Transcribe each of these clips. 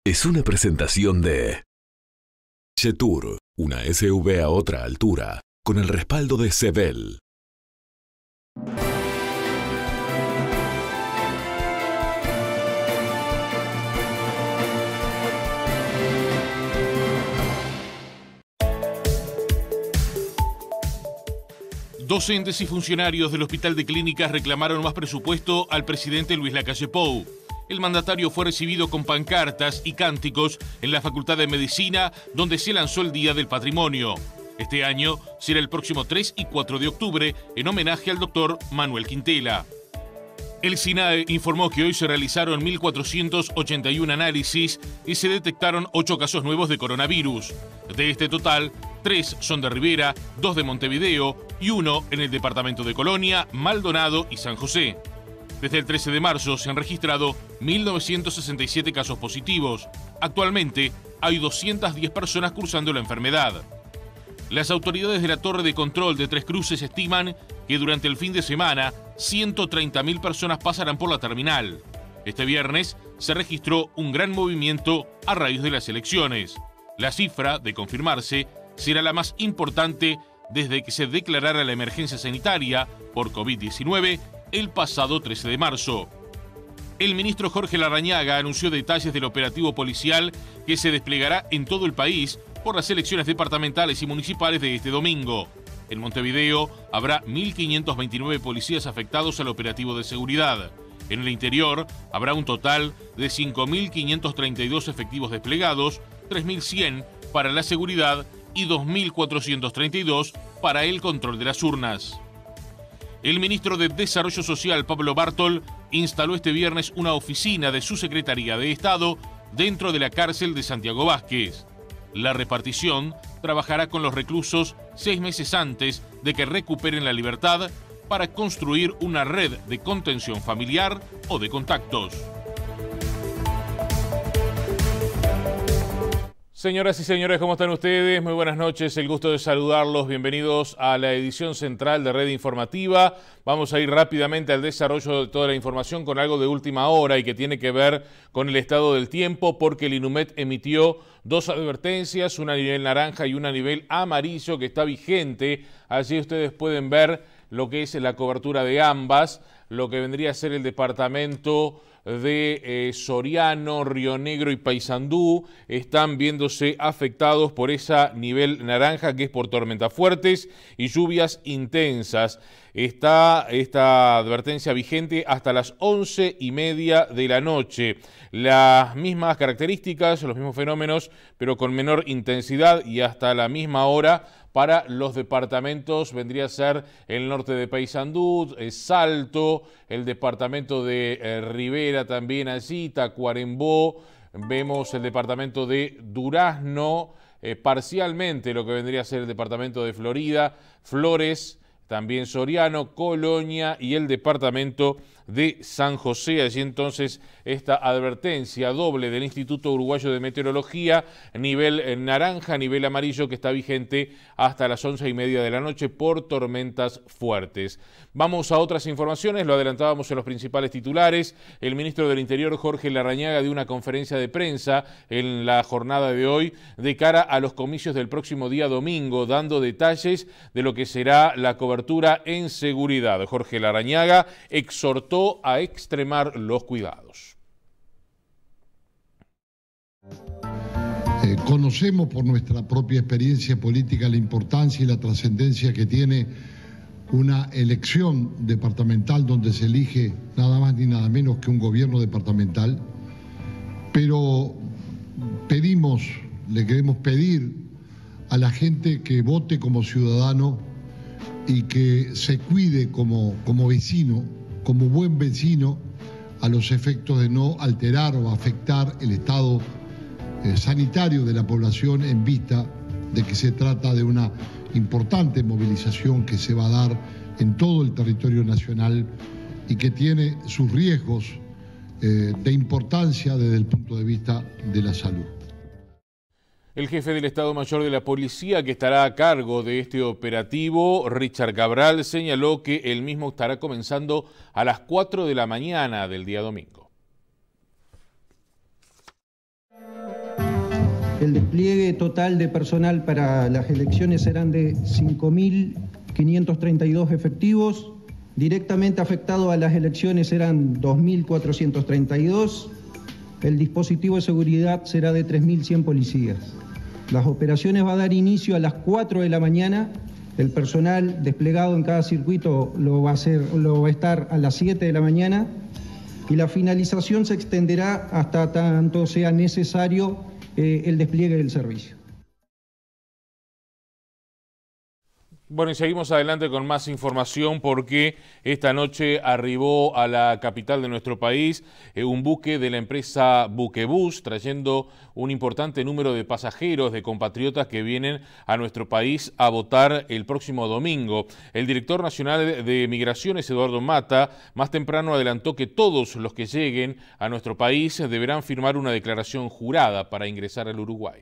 es una presentación de Jetour, una SUV a otra altura, con el respaldo de Sebel. Docentes y funcionarios del Hospital de Clínicas reclamaron más presupuesto al presidente Luis Lacalle Pou. El mandatario fue recibido con pancartas y cánticos en la Facultad de Medicina, donde se lanzó el Día del Patrimonio. Este año será el próximo 3 y 4 de octubre, en homenaje al doctor Manuel Quintela. El SINAE informó que hoy se realizaron 1.481 análisis y se detectaron 8 casos nuevos de coronavirus. De este total, 3 son de Rivera, 2 de Montevideo y 1 en el departamento de Colonia, Maldonado y San José. Desde el 13 de marzo se han registrado 1.967 casos positivos. Actualmente hay 210 personas cursando la enfermedad. Las autoridades de la Torre de Control de Tres Cruces estiman que durante el fin de semana 130.000 personas pasarán por la terminal. Este viernes se registró un gran movimiento a raíz de las elecciones. La cifra, de confirmarse, será la más importante desde que se declarara la emergencia sanitaria por COVID-19 el pasado 13 de marzo. El ministro Jorge Larrañaga anunció detalles del operativo policial que se desplegará en todo el país por las elecciones departamentales y municipales de este domingo. En Montevideo habrá 1.529 policías afectados al operativo de seguridad. En el interior habrá un total de 5.532 efectivos desplegados, 3.100 para la seguridad y 2.432 para el control de las urnas. El ministro de Desarrollo Social, Pablo Bartol, instaló este viernes una oficina de su Secretaría de Estado dentro de la cárcel de Santiago Vázquez. La repartición trabajará con los reclusos 6 meses antes de que recuperen la libertad para construir una red de contención familiar o de contactos. Señoras y señores, ¿cómo están ustedes? Muy buenas noches, el gusto de saludarlos. Bienvenidos a la edición central de Red Informativa. Vamos a ir rápidamente al desarrollo de toda la información con algo de última hora y que tiene que ver con el estado del tiempo, porque el INUMED emitió 2 advertencias, una a nivel naranja y una a nivel amarillo que está vigente. Allí ustedes pueden ver lo que es la cobertura de ambas, lo que vendría a ser el departamento de Soriano, Río Negro y Paysandú están viéndose afectados por esa nivel naranja, que es por tormentas fuertes y lluvias intensas. Está esta advertencia vigente hasta las 11:30 de la noche. Las mismas características, los mismos fenómenos, pero con menor intensidad y hasta la misma hora para los departamentos. Vendría a ser el norte de Paysandú, Salto, el departamento de Rivera también allí, Tacuarembó, vemos el departamento de Durazno, parcialmente lo que vendría a ser el departamento de Florida, Flores, también Soriano, Colonia y el departamento de San José. Allí entonces esta advertencia doble del Instituto Uruguayo de Meteorología, nivel naranja, nivel amarillo, que está vigente hasta las 11:30 de la noche por tormentas fuertes. Vamos a otras informaciones, lo adelantábamos en los principales titulares. El ministro del Interior, Jorge Larrañaga, dio una conferencia de prensa en la jornada de hoy de cara a los comicios del próximo día domingo, dando detalles de lo que será la cobertura en seguridad. Jorge Larrañaga exhortó a extremar los cuidados. Conocemos por nuestra propia experiencia política la importancia y la trascendencia que tiene una elección departamental donde se elige nada más ni nada menos que un gobierno departamental, pero le queremos pedir a la gente que vote como ciudadano y que se cuide como vecino, como buen vecino, a los efectos de no alterar o afectar el estado sanitario de la población, en vista de que se trata de una importante movilización que se va a dar en todo el territorio nacional y que tiene sus riesgos de importancia desde el punto de vista de la salud. El jefe del Estado Mayor de la Policía, que estará a cargo de este operativo, Richard Cabral, señaló que el mismo estará comenzando a las 4 de la mañana del día domingo. El despliegue total de personal para las elecciones serán de 5.532 efectivos. Directamente afectados a las elecciones serán 2.432. El dispositivo de seguridad será de 3.100 policías. Las operaciones va a dar inicio a las 4 de la mañana. El personal desplegado en cada circuito lo va a estar a las 7 de la mañana. Y la finalización se extenderá hasta tanto sea necesario el despliegue del servicio. Bueno, y seguimos adelante con más información porque esta noche arribó a la capital de nuestro país un buque de la empresa Buquebus trayendo un importante número de pasajeros, de compatriotas que vienen a nuestro país a votar el próximo domingo. El director nacional de Migraciones, Eduardo Mata, más temprano adelantó que todos los que lleguen a nuestro país deberán firmar una declaración jurada para ingresar al Uruguay.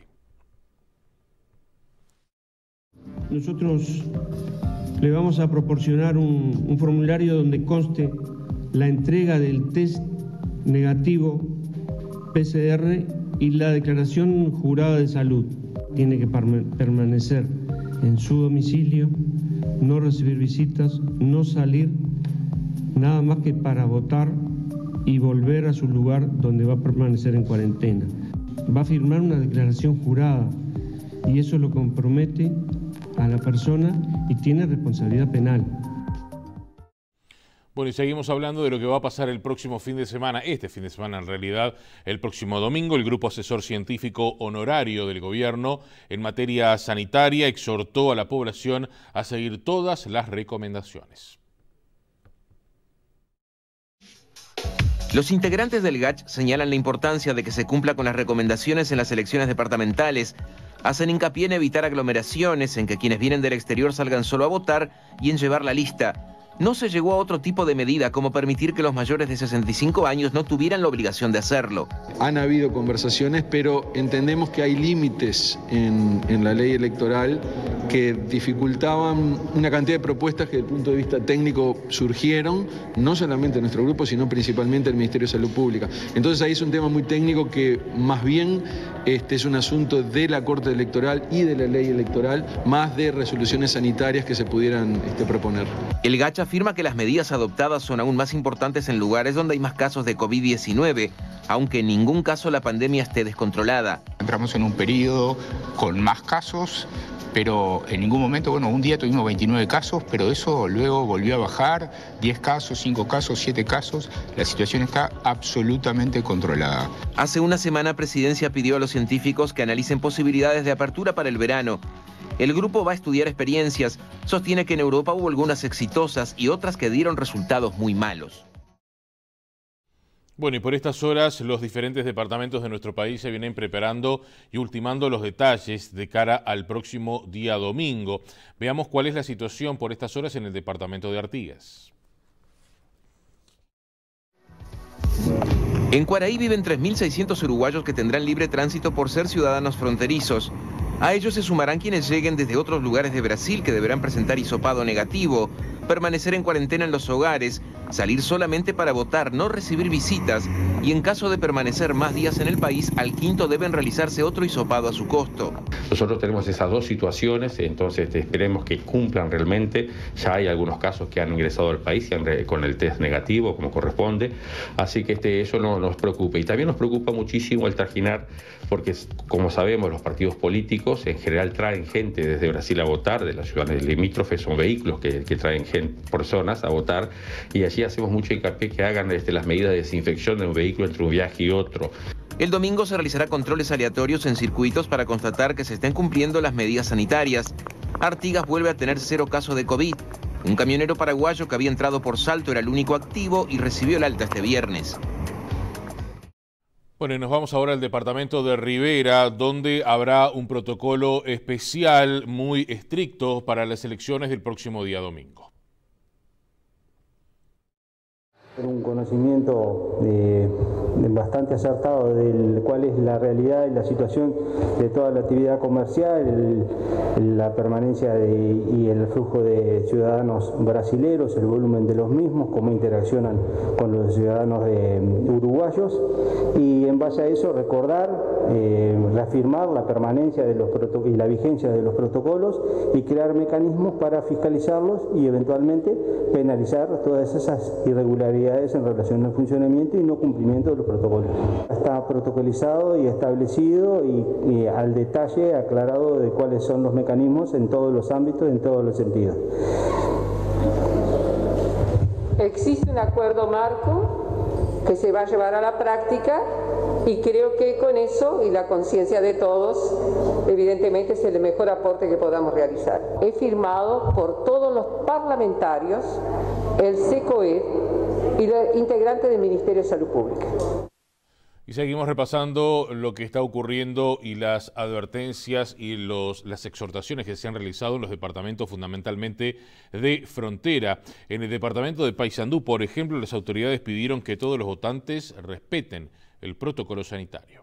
Nosotros le vamos a proporcionar un formulario donde conste la entrega del test negativo PCR y la declaración jurada de salud. Tiene que permanecer en su domicilio, no recibir visitas, no salir, nada más que para votar y volver a su lugar donde va a permanecer en cuarentena. Va a firmar una declaración jurada y eso lo compromete a la persona y tiene responsabilidad penal. Bueno, y seguimos hablando de lo que va a pasar el próximo fin de semana, este fin de semana en realidad, el próximo domingo. El Grupo Asesor Científico Honorario del Gobierno en materia sanitaria exhortó a la población a seguir todas las recomendaciones. Los integrantes del GACH señalan la importancia de que se cumpla con las recomendaciones en las elecciones departamentales. Hacen hincapié en evitar aglomeraciones, en que quienes vienen del exterior salgan solo a votar y en llevar la lista. No se llegó a otro tipo de medida como permitir que los mayores de 65 años no tuvieran la obligación de hacerlo. Han habido conversaciones, pero entendemos que hay límites en la ley electoral que dificultaban una cantidad de propuestas que desde el punto de vista técnico surgieron, no solamente en nuestro grupo, sino principalmente el Ministerio de Salud Pública. Entonces ahí es un tema muy técnico que más bien es un asunto de la Corte Electoral y de la ley electoral, más de resoluciones sanitarias que se pudieran proponer. El GACH afirma que las medidas adoptadas son aún más importantes en lugares donde hay más casos de COVID-19, aunque en ningún caso la pandemia esté descontrolada. Entramos en un periodo con más casos, pero en ningún momento, bueno, un día tuvimos 29 casos, pero eso luego volvió a bajar, 10 casos, 5 casos, 7 casos, la situación está absolutamente controlada. Hace una semana Presidencia pidió a los científicos que analicen posibilidades de apertura para el verano. El grupo va a estudiar experiencias, sostiene que en Europa hubo algunas exitosas y otras que dieron resultados muy malos. Bueno, y por estas horas los diferentes departamentos de nuestro país se vienen preparando y ultimando los detalles de cara al próximo día domingo. Veamos cuál es la situación por estas horas en el departamento de Artigas. En Cuaraí viven 3.600 uruguayos que tendrán libre tránsito por ser ciudadanos fronterizos. A ellos se sumarán quienes lleguen desde otros lugares de Brasil que deberán presentar hisopado negativo, permanecer en cuarentena en los hogares, salir solamente para votar, no recibir visitas y en caso de permanecer más días en el país, al quinto deben realizarse otro hisopado a su costo. Nosotros tenemos esas dos situaciones, entonces esperemos que cumplan realmente. Ya hay algunos casos que han ingresado al país con el test negativo como corresponde, así que eso no nos preocupa. Y también nos preocupa muchísimo el trajinar, porque como sabemos los partidos políticos en general traen gente desde Brasil a votar, de las ciudades limítrofes son vehículos que traen personas a votar, y allí hacemos mucho hincapié que hagan las medidas de desinfección de un vehículo entre un viaje y otro. El domingo se realizará controles aleatorios en circuitos para constatar que se estén cumpliendo las medidas sanitarias. Artigas vuelve a tener 0 casos de COVID. Un camionero paraguayo que había entrado por Salto era el único activo y recibió el alta este viernes. Bueno, y nos vamos ahora al departamento de Rivera, donde habrá un protocolo especial muy estricto para las elecciones del próximo día domingo. Un conocimiento bastante acertado de cuál es la realidad y la situación de toda la actividad comercial, la permanencia y el flujo de ciudadanos brasileros, el volumen de los mismos, cómo interaccionan con los ciudadanos uruguayos, y en base a eso recordar, reafirmar la permanencia de los y la vigencia de los protocolos y crear mecanismos para fiscalizarlos y eventualmente penalizar todas esas irregularidades en relación al funcionamiento y no cumplimiento de los protocolos. Está protocolizado y establecido y al detalle aclarado de cuáles son los mecanismos en todos los ámbitos, en todos los sentidos. Existe un acuerdo marco que se va a llevar a la práctica y creo que con eso y la conciencia de todos, evidentemente es el mejor aporte que podamos realizar. He firmado por todos los parlamentarios, el SECOED y los integrantes del Ministerio de Salud Pública. Y seguimos repasando lo que está ocurriendo y las advertencias y las exhortaciones que se han realizado en los departamentos fundamentalmente de frontera. En el departamento de Paysandú, por ejemplo, las autoridades pidieron que todos los votantes respeten el protocolo sanitario.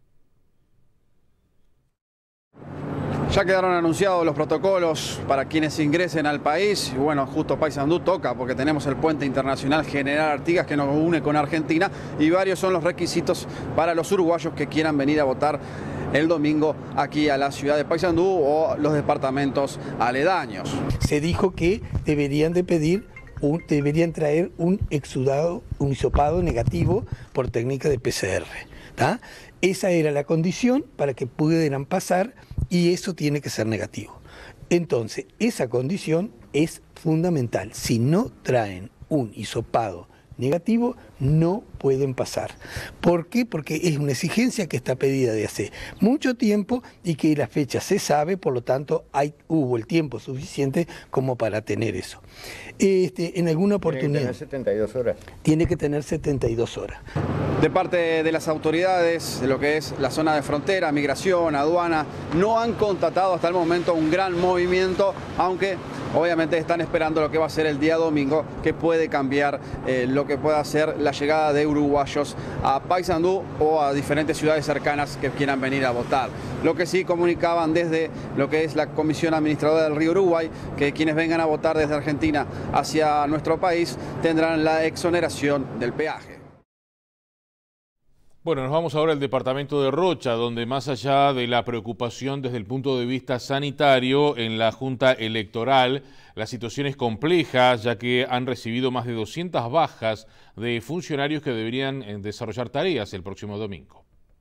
Ya quedaron anunciados los protocolos para quienes ingresen al país. Y bueno, justo Paysandú toca porque tenemos el puente internacional General Artigas que nos une con Argentina y varios son los requisitos para los uruguayos que quieran venir a votar el domingo aquí a la ciudad de Paysandú o los departamentos aledaños. Se dijo que deberían traer un exudado, un hisopado negativo por técnica de PCR. ¿tá? Esa era la condición para que pudieran pasar y eso tiene que ser negativo. Entonces, esa condición es fundamental. Si no traen un hisopado negativo, no pueden pasar. ¿Por qué? Porque es una exigencia que está pedida de hace mucho tiempo y que la fecha se sabe, por lo tanto hubo el tiempo suficiente como para tener eso. En alguna oportunidad... Tiene que tener 72 horas. Tiene que tener 72 horas. De parte de las autoridades de lo que es la zona de frontera, migración, aduana, no han constatado hasta el momento un gran movimiento, aunque obviamente están esperando lo que va a ser el día domingo, que puede cambiar lo que pueda ser la llegada de uruguayos a Paysandú o a diferentes ciudades cercanas que quieran venir a votar. Lo que sí comunicaban desde lo que es la Comisión Administradora del Río Uruguay, que quienes vengan a votar desde Argentina hacia nuestro país tendrán la exoneración del peaje. Bueno, nos vamos ahora al departamento de Rocha, donde más allá de la preocupación desde el punto de vista sanitario en la Junta Electoral, la situación es compleja, ya que han recibido más de 200 bajas de funcionarios que deberían desarrollar tareas el próximo domingo.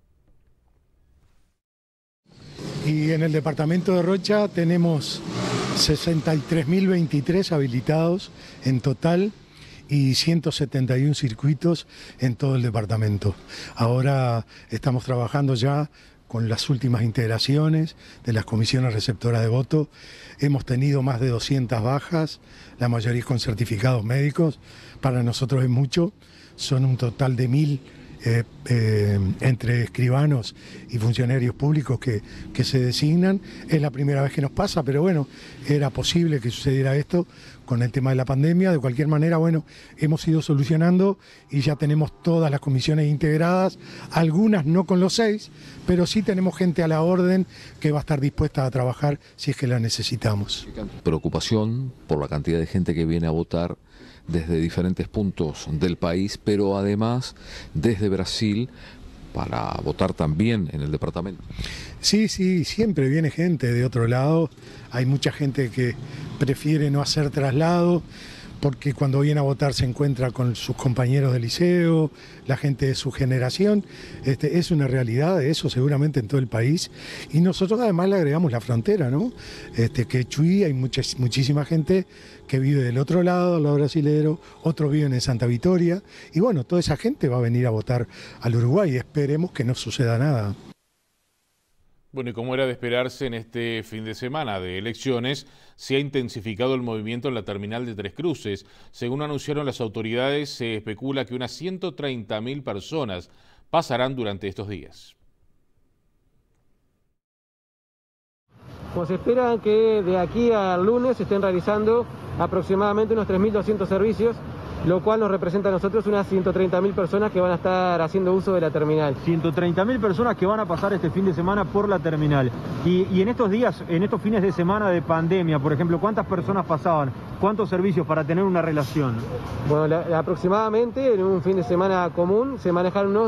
Y en el departamento de Rocha tenemos 63.023 habilitados en total y 171 circuitos en todo el departamento. Ahora estamos trabajando ya con las últimas integraciones de las comisiones receptoras de voto. Hemos tenido más de 200 bajas, la mayoría con certificados médicos. Para nosotros es mucho, son un total de 1.000 entre escribanos y funcionarios públicos que se designan. Es la primera vez que nos pasa, pero bueno, era posible que sucediera esto con el tema de la pandemia. De cualquier manera, bueno, hemos ido solucionando y ya tenemos todas las comisiones integradas, algunas no con los 6, pero sí tenemos gente a la orden que va a estar dispuesta a trabajar si es que la necesitamos. Preocupación por la cantidad de gente que viene a votar desde diferentes puntos del país, pero además desde Brasil para votar también en el departamento. Sí, siempre viene gente de otro lado. Hay mucha gente que prefiere no hacer traslado porque cuando viene a votar se encuentra con sus compañeros de liceo, la gente de su generación. Es una realidad de eso seguramente en todo el país. Y nosotros además le agregamos la frontera, ¿no? Que Chuy hay muchísima gente que vive del otro lado, al lado brasilero, otros viven en Santa Vitoria. Y bueno, toda esa gente va a venir a votar al Uruguay y esperemos que no suceda nada. Bueno, y como era de esperarse en este fin de semana de elecciones, se ha intensificado el movimiento en la terminal de Tres Cruces. Según anunciaron las autoridades, se especula que unas 130.000 personas pasarán durante estos días. Pues se espera que de aquí al lunes se estén realizando aproximadamente unos 3.200 servicios lo cual nos representa a nosotros unas 130.000 personas que van a estar haciendo uso de la terminal. 130.000 personas que van a pasar este fin de semana por la terminal. Y en estos días, en estos fines de semana de pandemia, por ejemplo, ¿cuántas personas pasaban? ¿Cuántos servicios para tener una relación? Bueno, aproximadamente en un fin de semana común se manejan unos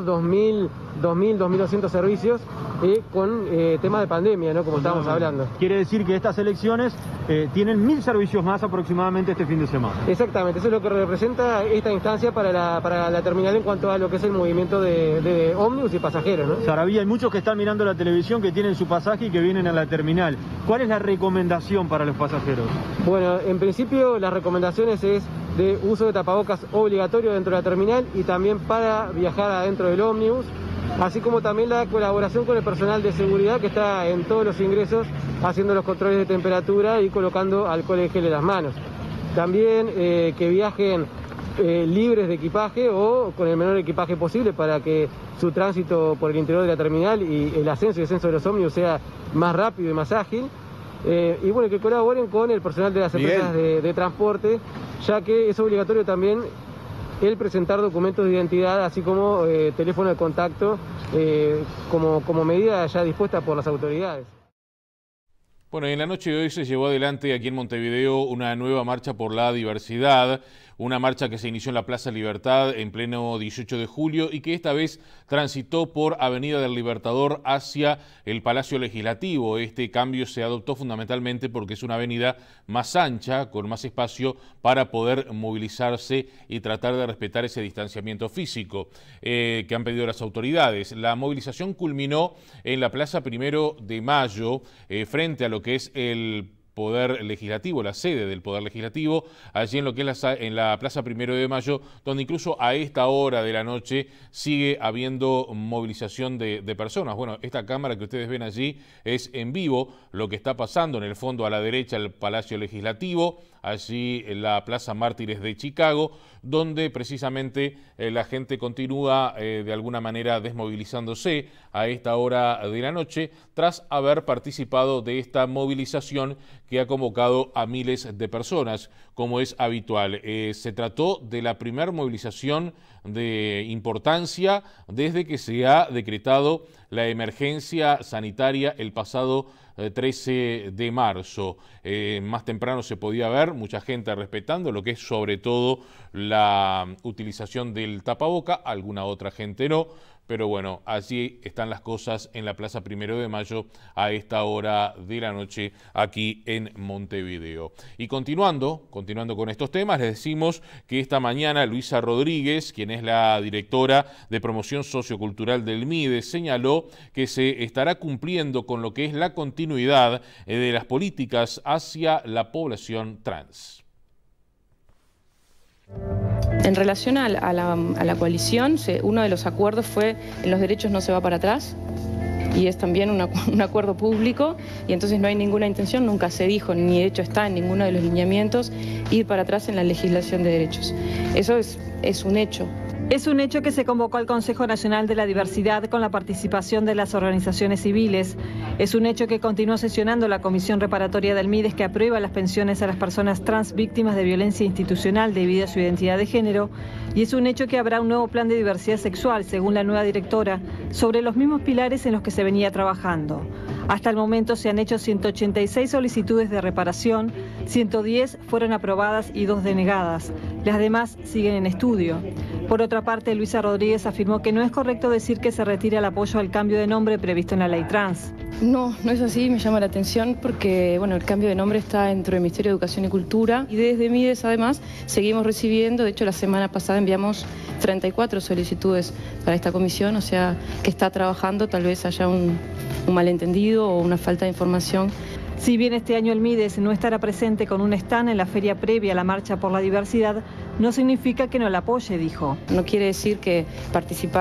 2.200 servicios con tema de pandemia, ¿no? Como estábamos hablando. Quiere decir que estas elecciones tienen 1.000 servicios más aproximadamente este fin de semana. Exactamente, eso es lo que representa esta instancia para la terminal en cuanto a lo que es el movimiento de ómnibus y pasajeros, ¿no? Sarabia, hay muchos que están mirando la televisión que tienen su pasaje y que vienen a la terminal. ¿Cuál es la recomendación para los pasajeros? Bueno, en principio las recomendaciones es de uso de tapabocas obligatorio dentro de la terminal y también para viajar adentro del ómnibus, así como también la colaboración con el personal de seguridad que está en todos los ingresos haciendo los controles de temperatura y colocando alcohol en gel en las manos. También que viajen libres de equipaje o con el menor equipaje posible para que su tránsito por el interior de la terminal y el ascenso y descenso de los ómnibus sea más rápido y más ágil. Y bueno, que colaboren con el personal de las empresas de transporte, ya que es obligatorio también el presentar documentos de identidad, así como teléfono de contacto, como medida ya dispuesta por las autoridades. Bueno, en la noche de hoy se llevó adelante aquí en Montevideo una nueva marcha por la diversidad, una marcha que se inició en la Plaza Libertad en pleno 18 de julio y que esta vez transitó por Avenida del Libertador hacia el Palacio Legislativo. Este cambio se adoptó fundamentalmente porque es una avenida más ancha, con más espacio para poder movilizarse y tratar de respetar ese distanciamiento físico que han pedido las autoridades. La movilización culminó en la Plaza 1 de Mayo, frente a lo que es el Poder Legislativo, la sede del Poder Legislativo, allí en lo que es en la Plaza 1 de Mayo, donde incluso a esta hora de la noche sigue habiendo movilización de personas. Bueno, esta cámara que ustedes ven allí es en vivo lo que está pasando en el fondo a la derecha, el Palacio Legislativo, allí en la Plaza Mártires de Chicago, donde precisamente la gente continúa de alguna manera desmovilizándose a esta hora de la noche, tras haber participado de esta movilización que ha convocado a miles de personas, como es habitual. Se trató de la primera movilización de importancia desde que se ha decretado la emergencia sanitaria el pasado 13 de marzo. Más temprano se podía ver mucha gente respetando lo que es sobre todo la utilización del tapaboca, alguna otra gente no, pero bueno, allí están las cosas en la Plaza 1 de Mayo a esta hora de la noche aquí en Montevideo. Y continuando con estos temas, les decimos que esta mañana Luisa Rodríguez, quien es la directora de promoción sociocultural del MIDES, señaló que se estará cumpliendo con lo que es la continuidad de las políticas hacia la población trans. En relación a la coalición, uno de los acuerdos fue en los derechos no se va para atrás, y es también un acuerdo público, y entonces no hay ninguna intención, nunca se dijo, ni de hecho está en ninguno de los lineamientos, ir para atrás en la legislación de derechos. Eso es un hecho. Es un hecho que se convocó al Consejo Nacional de la Diversidad con la participación de las organizaciones civiles. Es un hecho que continúa sesionando la Comisión Reparatoria del MIDES, que aprueba las pensiones a las personas trans víctimas de violencia institucional debido a su identidad de género. Y es un hecho que habrá un nuevo plan de diversidad sexual, según la nueva directora, sobre los mismos pilares en los que se venía trabajando. Hasta el momento se han hecho 186 solicitudes de reparación, 110 fueron aprobadas y 2 denegadas. Las demás siguen en estudio. Por otra parte, Luisa Rodríguez afirmó que no es correcto decir que se retira el apoyo al cambio de nombre previsto en la ley trans. No es así, me llama la atención porque el cambio de nombre está dentro del Ministerio de Educación y Cultura, y desde MIDES además seguimos recibiendo. De hecho, la semana pasada enviamos 34 solicitudes para esta comisión, o sea que está trabajando, tal vez haya un malentendido o una falta de información. Si bien este año el MIDES no estará presente con un stand en la feria previa a la Marcha por la Diversidad, no significa que no la apoye, dijo. No quiere decir que participar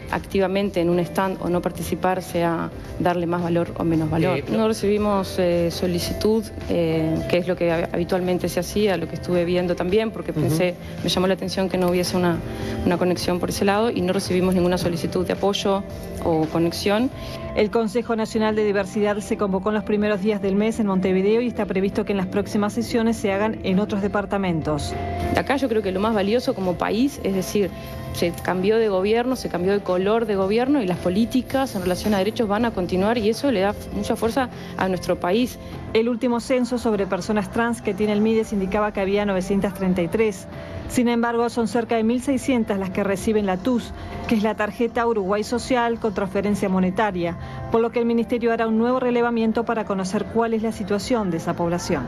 activamente en un stand o no participar sea darle más valor o menos valor. No recibimos solicitud, que es lo que habitualmente se hacía, lo que estuve viendo también, porque pensé, me llamó la atención que no hubiese una conexión por ese lado, y no recibimos ninguna solicitud de apoyo o conexión. El Consejo Nacional de Diversidad se convocó en los primeros días del mes en Montevideo y está previsto que en las próximas sesiones se hagan en otros departamentos. Acá yo creo que lo más valioso como país, es decir, se cambió de gobierno, se cambió de color de gobierno y las políticas en relación a derechos van a continuar y eso le da mucha fuerza a nuestro país. El último censo sobre personas trans que tiene el MIDES indicaba que había 933. Sin embargo, son cerca de 1.600 las que reciben la TUS, que es la tarjeta Uruguay Social con transferencia monetaria, por lo que el Ministerio hará un nuevo relevamiento para conocer cuál es la situación de esa población.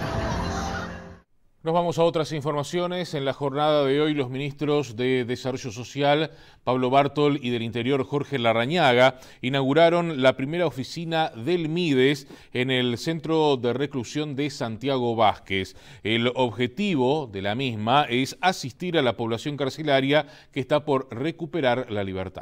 Nos vamos a otras informaciones. En la jornada de hoy, los ministros de Desarrollo Social, Pablo Bartol, y del Interior, Jorge Larrañaga, inauguraron la primera oficina del MIDES en el Centro de Reclusión de Santiago Vázquez. El objetivo de la misma es asistir a la población carcelaria que está por recuperar la libertad.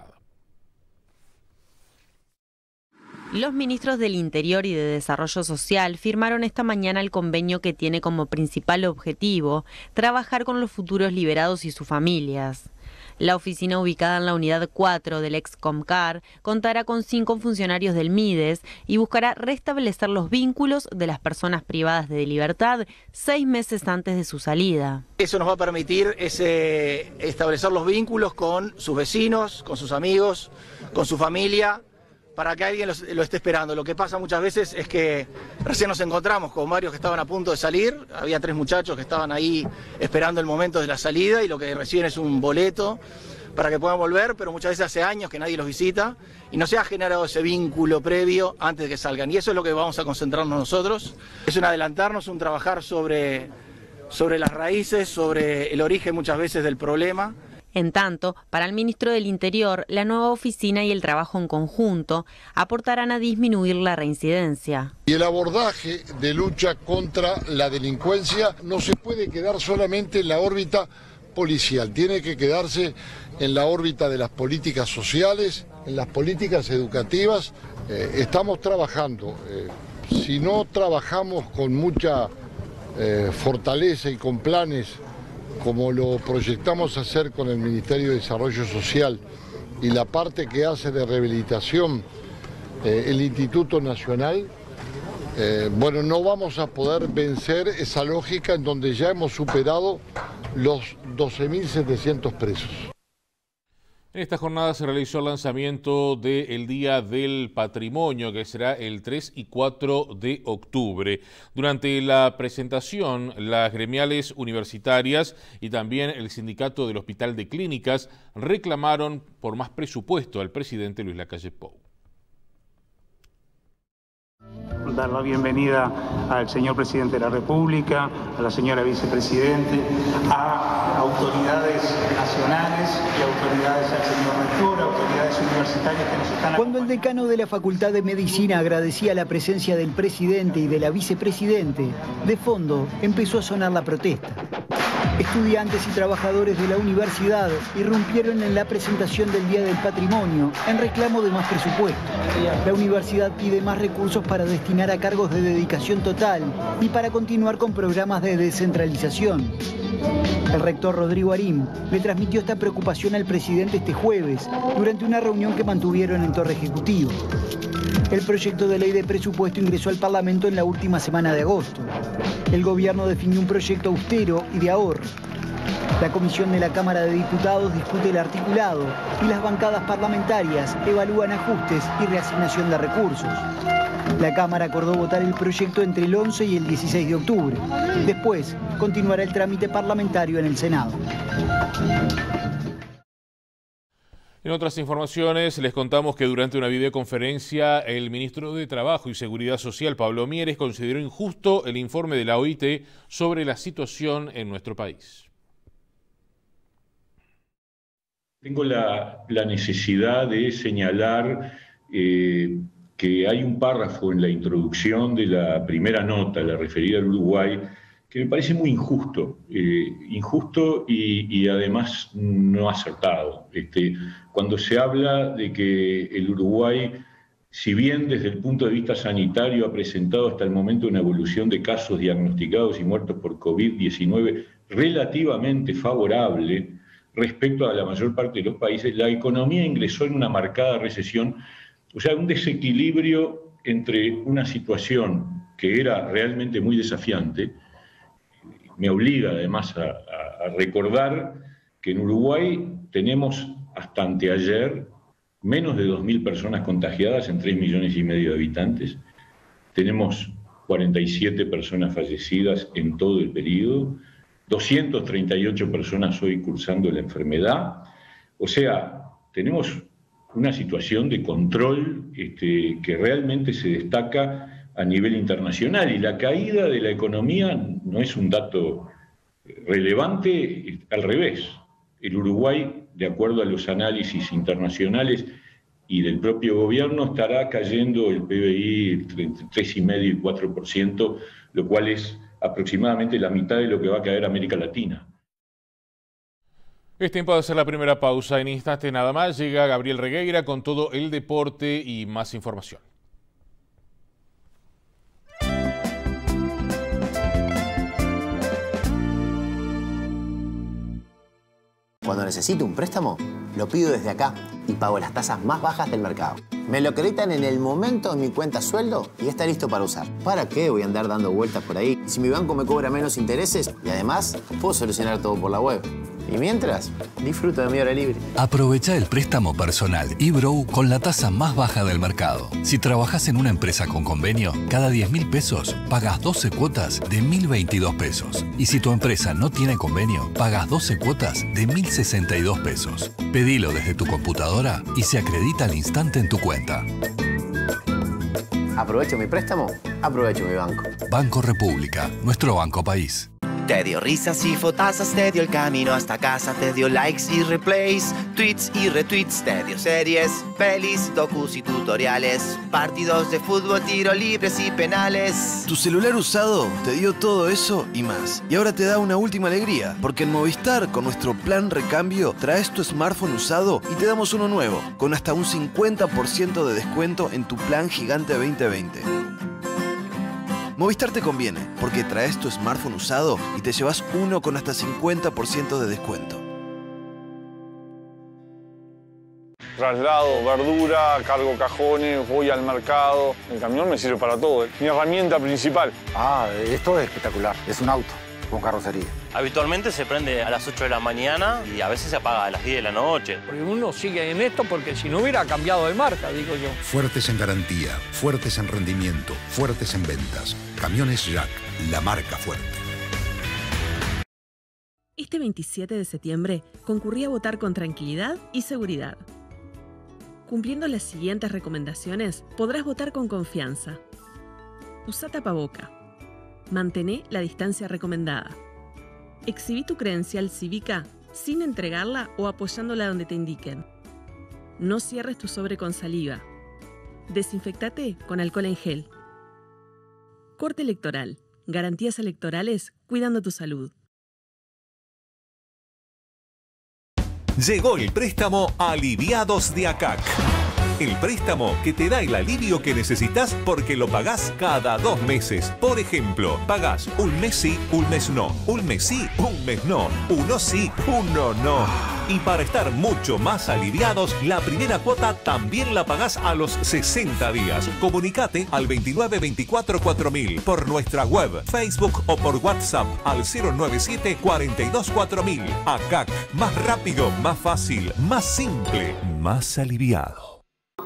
Los ministros del Interior y de Desarrollo Social firmaron esta mañana el convenio que tiene como principal objetivo trabajar con los futuros liberados y sus familias. La oficina, ubicada en la unidad 4 del ex-Comcar, contará con 5 funcionarios del MIDES y buscará restablecer los vínculos de las personas privadas de libertad 6 meses antes de su salida. Eso nos va a permitir establecer los vínculos con sus vecinos, con sus amigos, con su familia, para que alguien lo esté esperando. Lo que pasa muchas veces es que recién nos encontramos con varios que estaban a punto de salir, había 3 muchachos que estaban ahí esperando el momento de la salida y lo que reciben es un boleto para que puedan volver, pero muchas veces hace años que nadie los visita y no se ha generado ese vínculo previo antes de que salgan. Y eso es lo que vamos a concentrarnos nosotros. Es un adelantarnos, un trabajar sobre las raíces, sobre el origen muchas veces del problema. En tanto, para el ministro del Interior, la nueva oficina y el trabajo en conjunto aportarán a disminuir la reincidencia. Y el abordaje de lucha contra la delincuencia no se puede quedar solamente en la órbita policial, tiene que quedarse en la órbita de las políticas sociales, en las políticas educativas. Estamos trabajando, si no trabajamos con mucha fortaleza y con planes como lo proyectamos hacer con el Ministerio de Desarrollo Social y la parte que hace de rehabilitación el Instituto Nacional, bueno, no vamos a poder vencer esa lógica en donde ya hemos superado los 12.700 presos. En esta jornada se realizó el lanzamiento del Día del Patrimonio, que será el 3 y 4 de octubre. Durante la presentación, las gremiales universitarias y también el sindicato del Hospital de Clínicas reclamaron por más presupuesto al presidente Luis Lacalle Pou. Dar la bienvenida al señor presidente de la República, a la señora vicepresidente, a autoridades nacionales y autoridades, al señor rector, autoridades universitarias que nos están... Cuando el decano de la Facultad de Medicina agradecía la presencia del presidente y de la vicepresidente, de fondo empezó a sonar la protesta. Estudiantes y trabajadores de la universidad irrumpieron en la presentación del Día del Patrimonio en reclamo de más presupuesto. La universidad pide más recursos para destinar a cargos de dedicación total y para continuar con programas de descentralización. El rector Rodrigo Arim le transmitió esta preocupación al presidente este jueves durante una reunión que mantuvieron en Torre Ejecutivo. El proyecto de ley de presupuesto ingresó al Parlamento en la última semana de agosto. El gobierno definió un proyecto austero y de ahorro. La comisión de la Cámara de Diputados discute el articulado y las bancadas parlamentarias evalúan ajustes y reasignación de recursos. La Cámara acordó votar el proyecto entre el 11 y el 16 de octubre. Después continuará el trámite parlamentario en el Senado. En otras informaciones, les contamos que durante una videoconferencia, el ministro de Trabajo y Seguridad Social, Pablo Mieres, consideró injusto el informe de la OIT sobre la situación en nuestro país. Tengo la necesidad de señalar que hay un párrafo en la introducción de la primera nota, la referida al Uruguay, que me parece muy injusto, y además no acertado. Cuando se habla de que el Uruguay, si bien desde el punto de vista sanitario ha presentado hasta el momento una evolución de casos diagnosticados y muertos por COVID-19 relativamente favorable respecto a la mayor parte de los países, la economía ingresó en una marcada recesión, o sea, un desequilibrio entre una situación que era realmente muy desafiante. Me obliga además a recordar que en Uruguay tenemos hasta anteayer menos de 2.000 personas contagiadas en 3,5 millones de habitantes. Tenemos 47 personas fallecidas en todo el periodo, 238 personas hoy cursando la enfermedad. O sea, tenemos una situación de control que realmente se destaca a nivel internacional, y la caída de la economía no es un dato relevante, al revés. El Uruguay, de acuerdo a los análisis internacionales y del propio gobierno, estará cayendo el PBI entre 3,5% y 4%, lo cual es aproximadamente la mitad de lo que va a caer América Latina. Es tiempo de hacer la primera pausa. En instantes nada más llega Gabriel Regueira con todo el deporte y más información. Cuando necesito un préstamo, lo pido desde acá y pago las tasas más bajas del mercado. Me lo acreditan en el momento en mi cuenta sueldo y está listo para usar. ¿Para qué voy a andar dando vueltas por ahí si mi banco me cobra menos intereses y además puedo solucionar todo por la web? Y mientras, disfruto de mi hora libre. Aprovecha el préstamo personal eBrow con la tasa más baja del mercado. Si trabajas en una empresa con convenio, cada 10.000 pesos pagas 12 cuotas de 1.022 pesos. Y si tu empresa no tiene convenio, pagas 12 cuotas de 1.062 pesos. Pedilo desde tu computadora y se acredita al instante en tu cuenta. Aprovecho mi préstamo, aprovecho mi banco. Banco República, nuestro banco país. Te dio risas y fotazas, te dio el camino hasta casa, te dio likes y replays, tweets y retweets, te dio series, pelis, docus y tutoriales, partidos de fútbol, tiros libres y penales. Tu celular usado te dio todo eso y más. Y ahora te da una última alegría, porque en Movistar, con nuestro plan recambio, traes tu smartphone usado y te damos uno nuevo, con hasta un 50% de descuento en tu plan Gigante 2020. Movistar te conviene, porque traes tu smartphone usado y te llevas uno con hasta 50% de descuento. Traslado, verdura, cargo cajones, voy al mercado. El camión me sirve para todo, mi herramienta principal. Esto es espectacular, es un auto con carrocería. Habitualmente se prende a las 8 de la mañana y a veces se apaga a las 10 de la noche. Porque uno sigue en esto porque si no hubiera cambiado de marca, digo yo. Fuertes en garantía, fuertes en rendimiento, fuertes en ventas. Camiones Jack, la marca fuerte. Este 27 de septiembre concurrí a votar con tranquilidad y seguridad. Cumpliendo las siguientes recomendaciones, podrás votar con confianza. Usa tapaboca. Mantené la distancia recomendada. Exhibí tu credencial cívica sin entregarla o apoyándola donde te indiquen. No cierres tu sobre con saliva. Desinfectate con alcohol en gel. Corte electoral. Garantías electorales cuidando tu salud. Llegó el préstamo Aliviados de ACAC. El préstamo que te da el alivio que necesitas porque lo pagás cada 2 meses. Por ejemplo, pagás un mes sí, un mes no. Un mes sí, un mes no. Uno sí, uno no. Y para estar mucho más aliviados, la primera cuota también la pagás a los 60 días. Comunicate al 2924-4000 por nuestra web, Facebook o por WhatsApp al 097-42-4000. ACAC, más rápido, más fácil, más simple, más aliviado.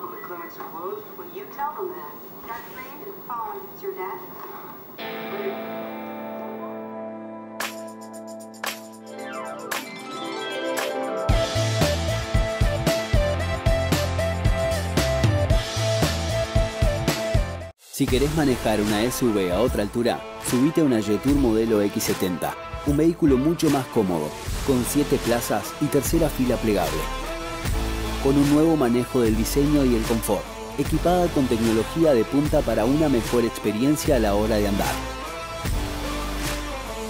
Si querés manejar una SUV a otra altura, subite a una Jetour modelo X70. Un vehículo mucho más cómodo, con 7 plazas y tercera fila plegable. Con un nuevo manejo del diseño y el confort. Equipada con tecnología de punta para una mejor experiencia a la hora de andar.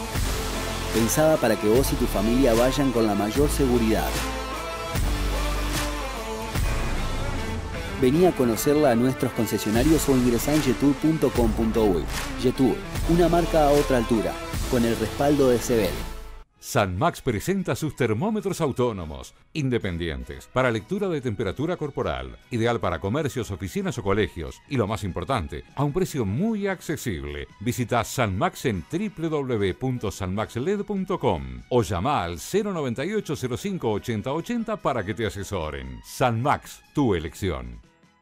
pensada para que vos y tu familia vayan con la mayor seguridad. Vení a conocerla a nuestros concesionarios o ingresá en jetur.com.uy. Jetur, una marca a otra altura, con el respaldo de Sebel. Sanmax presenta sus termómetros autónomos, independientes, para lectura de temperatura corporal, ideal para comercios, oficinas o colegios, y lo más importante, a un precio muy accesible. Visita Sanmax en www.sanmaxled.com o llama al 098 05 80 80 para que te asesoren. Sanmax, tu elección.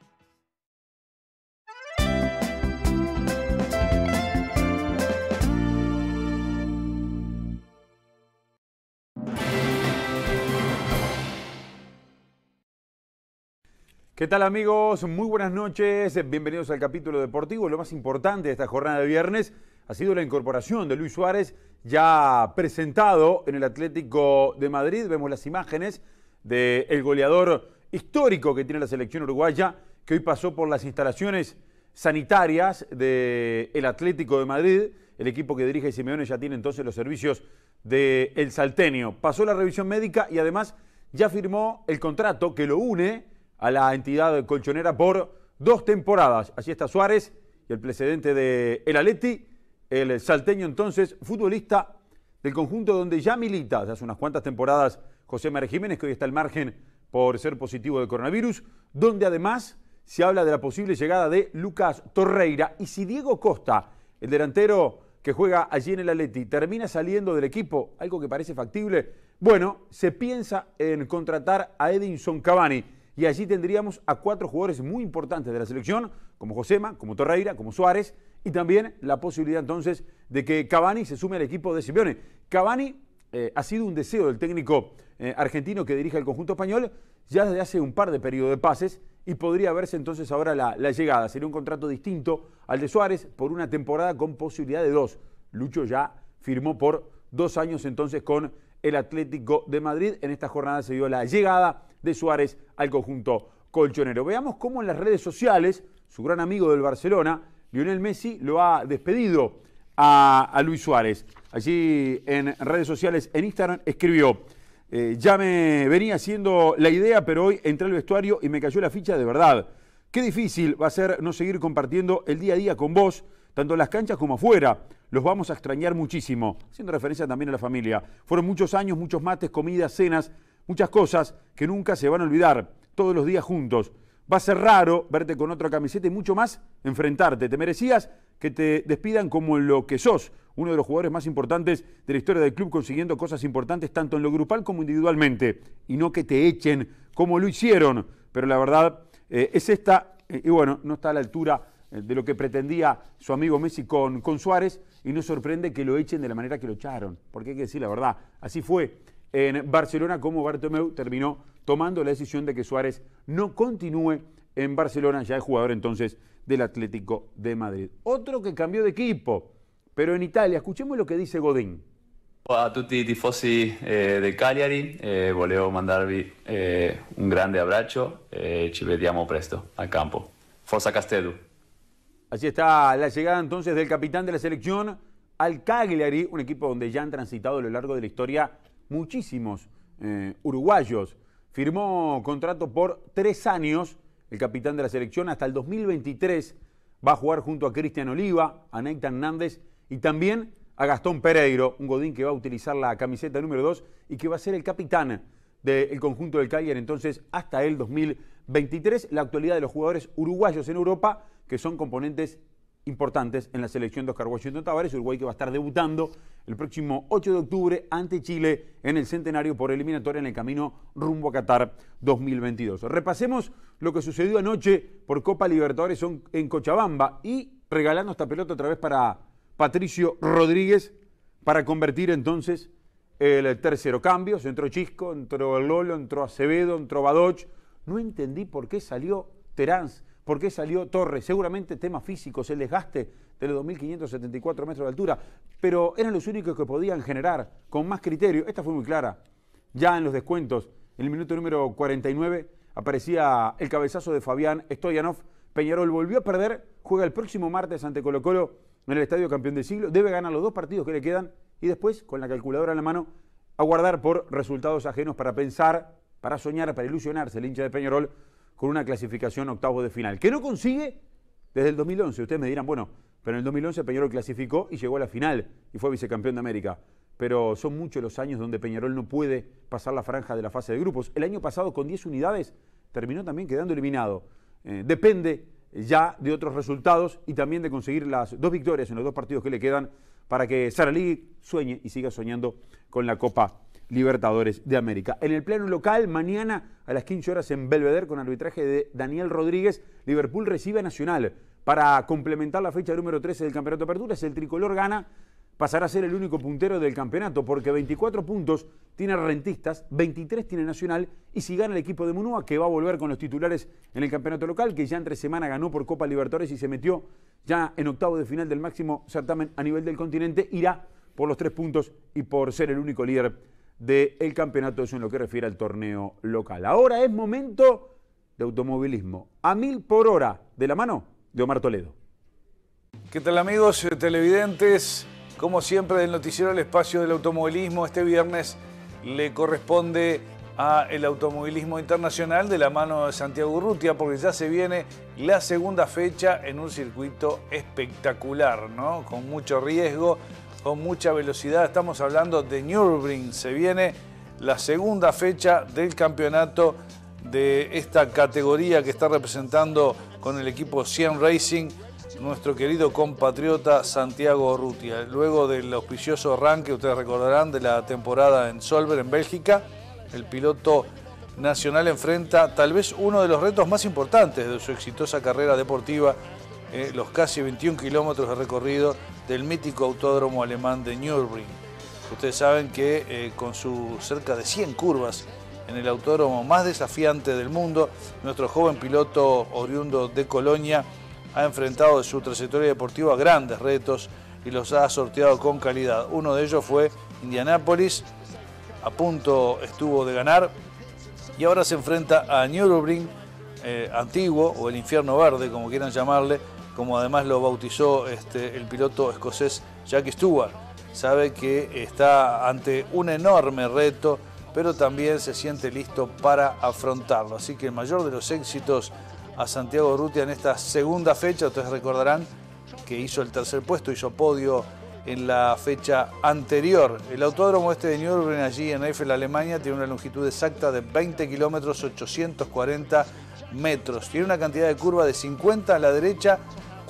¿Qué tal, amigos? Muy buenas noches, bienvenidos al capítulo deportivo. Lo más importante de esta jornada de viernes ha sido la incorporación de Luis Suárez, ya presentado en el Atlético de Madrid. Vemos las imágenes del goleador histórico que tiene la selección uruguaya, que hoy pasó por las instalaciones sanitarias del Atlético de Madrid. El equipo que dirige Simeone ya tiene entonces los servicios del salteño. Pasó la revisión médica y además ya firmó el contrato que lo une a la entidad colchonera por 2 temporadas. Allí está Suárez y el precedente de el Atleti, el salteño entonces, futbolista del conjunto donde ya milita hace unas cuantas temporadas José María Jiménez, que hoy está al margen por ser positivo de coronavirus, donde además se habla de la posible llegada de Lucas Torreira. Y si Diego Costa, el delantero que juega allí en el Atleti, termina saliendo del equipo, algo que parece factible, bueno, se piensa en contratar a Edinson Cavani. Y allí tendríamos a 4 jugadores muy importantes de la selección, como Josema, como Torreira, como Suárez, y también la posibilidad entonces de que Cavani se sume al equipo de Simeone. Cavani ha sido un deseo del técnico argentino que dirige el conjunto español ya desde hace un par de periodos de pases y podría verse entonces ahora la llegada. Sería un contrato distinto al de Suárez por una temporada con posibilidad de 2. Lucho ya firmó por 2 años entonces con el Atlético de Madrid. En esta jornada se dio la llegada de Suárez al conjunto colchonero. Veamos cómo en las redes sociales, su gran amigo del Barcelona, Lionel Messi, lo ha despedido a Luis Suárez. Allí en redes sociales, en Instagram, escribió: ya me venía haciendo la idea, pero hoy entré al vestuario y me cayó la ficha de verdad. Qué difícil va a ser no seguir compartiendo el día a día con vos, tanto en las canchas como afuera. Los vamos a extrañar muchísimo. Haciendo referencia también a la familia. Fueron muchos años, muchos mates, comidas, cenas, muchas cosas que nunca se van a olvidar, todos los días juntos. Va a ser raro verte con otra camiseta y mucho más enfrentarte. Te merecías que te despidan como lo que sos, uno de los jugadores más importantes de la historia del club, consiguiendo cosas importantes tanto en lo grupal como individualmente, y no que te echen como lo hicieron. Pero la verdad es esta, y bueno, no está a la altura de lo que pretendía su amigo Messi con Suárez, y no sorprende que lo echen de la manera que lo echaron, porque hay que decir la verdad, así fue en Barcelona como Bartomeu terminó tomando la decisión de que Suárez no continúe en Barcelona, ya es jugador entonces del Atlético de Madrid. Otro que cambió de equipo, pero en Italia. Escuchemos lo que dice Godín. A tutti i tifosi del Cagliari, volevo mandarvi un grande abbraccio e ci vediamo presto al campo. Forza Castello. Así está la llegada entonces del capitán de la selección al Cagliari, un equipo donde ya han transitado a lo largo de la historia muchísimos uruguayos. Firmó contrato por 3 años el capitán de la selección hasta el 2023. Va a jugar junto a Cristian Oliva, a Nathan Nández y también a Gastón Pereiro, un Godín que va a utilizar la camiseta número 2 y que va a ser el capitán del conjunto del Cagliari entonces hasta el 2023. La actualidad de los jugadores uruguayos en Europa que son componentes importantes en la selección de Oscar Washington Tabárez, Uruguay que va a estar debutando el próximo 8 de octubre ante Chile en el centenario por eliminatoria en el camino rumbo a Qatar 2022. Repasemos lo que sucedió anoche por Copa Libertadores en Cochabamba y regalando esta pelota otra vez para Patricio Rodríguez para convertir entonces el tercero. Cambios, entró Chisco, entró el Lolo, entró Acevedo, entró Badoch. No entendí por qué salió Terán. ¿Por qué salió Torres? Seguramente temas físicos, el desgaste de los 2.574 metros de altura, pero eran los únicos que podían generar con más criterio. Esta fue muy clara. Ya en los descuentos, en el minuto número 49, aparecía el cabezazo de Fabián Stoyanov. Peñarol volvió a perder, juega el próximo martes ante Colo-Colo en el Estadio Campeón del Siglo. Debe ganar los 2 partidos que le quedan y después, con la calculadora en la mano, aguardar por resultados ajenos para pensar, para soñar, para ilusionarse el hincha de Peñarol con una clasificación octavos de final, que no consigue desde el 2011. Ustedes me dirán, bueno, pero en el 2011 Peñarol clasificó y llegó a la final y fue vicecampeón de América. Pero son muchos los años donde Peñarol no puede pasar la franja de la fase de grupos. El año pasado, con 10 unidades, terminó también quedando eliminado. Depende ya de otros resultados y también de conseguir las 2 victorias en los 2 partidos que le quedan para que Saralegui sueñe y siga soñando con la Copa Libertadores de América. En el plano local, mañana a las 15 horas en Belvedere, con arbitraje de Daniel Rodríguez, Liverpool recibe a Nacional para complementar la fecha número 13 del Campeonato de Aperturas. El tricolor gana, pasará a ser el único puntero del campeonato porque 24 puntos tiene Rentistas, 23 tiene Nacional, y si gana el equipo de Munúa, que va a volver con los titulares en el campeonato local, que ya entre semana ganó por Copa Libertadores y se metió ya en octavos de final del máximo certamen a nivel del continente, irá por los 3 puntos y por ser el único líder del campeonato, eso en lo que refiere al torneo local. Ahora es momento de automovilismo a 1000 por hora, de la mano de Omar Toledo. ¿Qué tal, amigos televidentes? Como siempre, del noticiero El Espacio del Automovilismo, este viernes le corresponde a el automovilismo internacional de la mano de Santiago Urrutia, porque ya se viene la segunda fecha en un circuito espectacular, ¿no? Con mucho riesgo, con mucha velocidad. Estamos hablando de Nürburgring. Se viene la segunda fecha del campeonato de esta categoría que está representando con el equipo Cien Racing nuestro querido compatriota Santiago Urrutia. Luego del auspicioso arranque, ustedes recordarán, de la temporada en Solberg, en Bélgica, el piloto nacional enfrenta tal vez uno de los retos más importantes de su exitosa carrera deportiva, los casi 21 kilómetros de recorrido del mítico autódromo alemán de Nürburgring. Ustedes saben que con sus cerca de 100 curvas en el autódromo más desafiante del mundo, nuestro joven piloto oriundo de Colonia ha enfrentado de su trayectoria deportiva grandes retos y los ha sorteado con calidad. Uno de ellos fue Indianápolis, a punto estuvo de ganar, y ahora se enfrenta a Nürburgring antiguo, o el infierno verde, como quieran llamarle, como además lo bautizó el piloto escocés Jackie Stewart. Sabe que está ante un enorme reto, pero también se siente listo para afrontarlo. Así que el mayor de los éxitos a Santiago Urrutia en esta segunda fecha. Ustedes recordarán que hizo el tercer puesto, hizo podio en la fecha anterior. El autódromo de Nürburgring, allí en Eifel, Alemania, tiene una longitud exacta de 20 kilómetros 840 metros. Tiene una cantidad de curva de 50 a la derecha,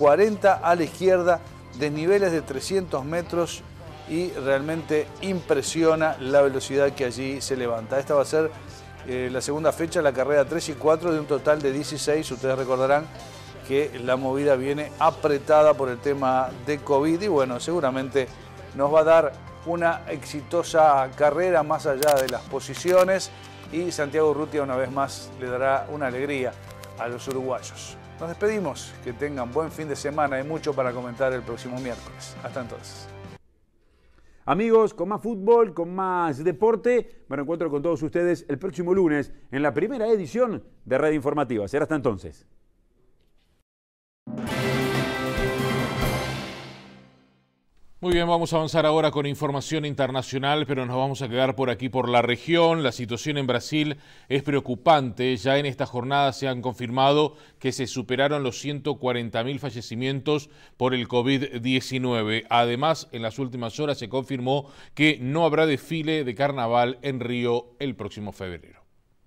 40 a la izquierda, desniveles de 300 metros y realmente impresiona la velocidad que allí se levanta. Esta va a ser la segunda fecha, la carrera 3 y 4 de un total de 16. Ustedes recordarán que la movida viene apretada por el tema de COVID y bueno, seguramente nos va a dar una exitosa carrera más allá de las posiciones, y Santiago Urrutia una vez más le dará una alegría a los uruguayos. Nos despedimos, que tengan buen fin de semana, hay mucho para comentar el próximo miércoles. Hasta entonces. Amigos, con más fútbol, con más deporte, me reencuentro con todos ustedes el próximo lunes en la primera edición de Red Informativa. Será hasta entonces. Muy bien, vamos a avanzar ahora con información internacional, pero nos vamos a quedar por aquí, por la región. La situación en Brasil es preocupante. Ya en esta jornada se han confirmado que se superaron los 140.000 fallecimientos por el COVID-19. Además, en las últimas horas se confirmó que no habrá desfile de carnaval en Río el próximo febrero.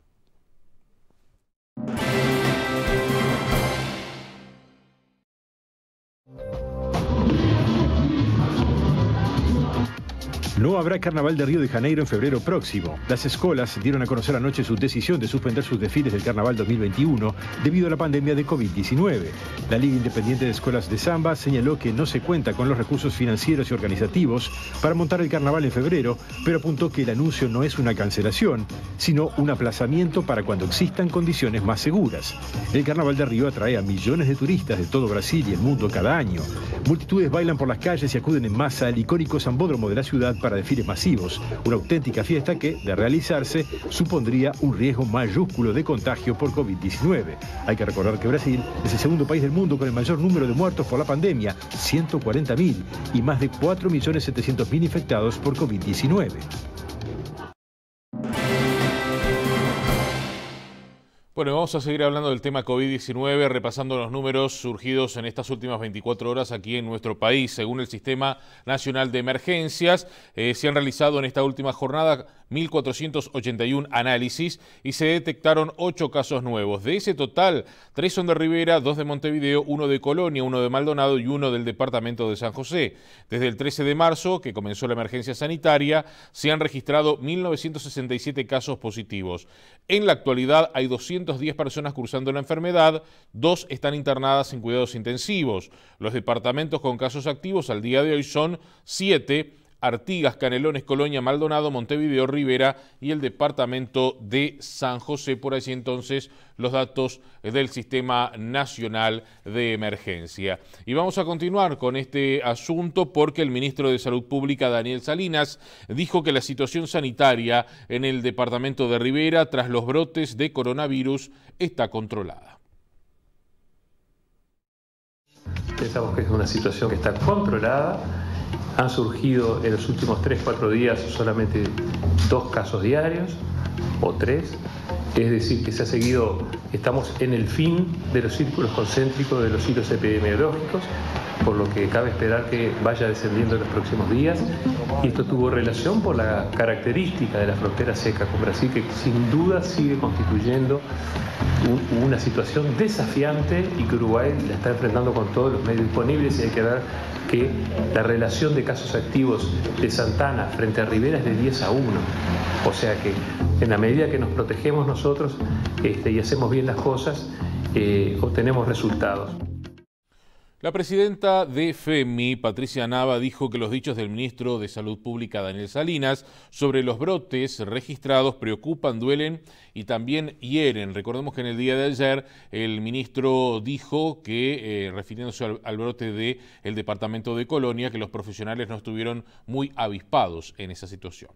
No habrá Carnaval de Río de Janeiro en febrero próximo. Las escuelas dieron a conocer anoche su decisión de suspender sus desfiles del Carnaval 2021 debido a la pandemia de COVID-19. La Liga Independiente de Escuelas de Samba señaló que no se cuenta con los recursos financieros y organizativos para montar el Carnaval en febrero, pero apuntó que el anuncio no es una cancelación, sino un aplazamiento para cuando existan condiciones más seguras. El Carnaval de Río atrae a millones de turistas de todo Brasil y el mundo cada año. Multitudes bailan por las calles y acuden en masa al icónico sambódromo de la ciudad para para desfiles masivos, una auténtica fiesta que, de realizarse, supondría un riesgo mayúsculo de contagio por COVID-19. Hay que recordar que Brasil es el segundo país del mundo con el mayor número de muertos por la pandemia, 140.000, y más de 4.700.000 infectados por COVID-19. Bueno, vamos a seguir hablando del tema COVID-19, repasando los números surgidos en estas últimas 24 horas aquí en nuestro país. Según el Sistema Nacional de Emergencias, se han realizado en esta última jornada 1.481 análisis y se detectaron 8 casos nuevos. De ese total, 3 son de Rivera, 2 de Montevideo, 1 de Colonia, 1 de Maldonado y 1 del departamento de San José. Desde el 13 de marzo, que comenzó la emergencia sanitaria, se han registrado 1.967 casos positivos. En la actualidad hay 210 personas cursando la enfermedad, 2 están internadas en cuidados intensivos. Los departamentos con casos activos al día de hoy son 7, Artigas, Canelones, Colonia, Maldonado, Montevideo, Rivera y el departamento de San José. Por allí entonces los datos del Sistema Nacional de Emergencia. Y vamos a continuar con este asunto porque el ministro de Salud Pública, Daniel Salinas, dijo que la situación sanitaria en el departamento de Rivera tras los brotes de coronavirus está controlada. Pensamos que es una situación que está controlada. Han surgido en los últimos 3-4 días solamente 2 casos diarios, o 3. Es decir, que se ha seguido, estamos en el fin de los círculos concéntricos de los hilos epidemiológicos, por lo que cabe esperar que vaya descendiendo en los próximos días. Y esto tuvo relación por la característica de la frontera seca con Brasil, que sin duda sigue constituyendo una situación desafiante y que Uruguay la está enfrentando con todos los medios disponibles. Y hay que ver que la relación de casos activos de Santana frente a Rivera es de 10-1. O sea que en la medida que nos protegemos nosotros y hacemos bien las cosas, obtenemos resultados. La presidenta de FEMI, Patricia Nava, dijo que los dichos del ministro de Salud Pública, Daniel Salinas, sobre los brotes registrados preocupan, duelen y también hieren. Recordemos que en el día de ayer el ministro dijo que, refiriéndose al brote del departamento de Colonia, que los profesionales no estuvieron muy avispados en esa situación.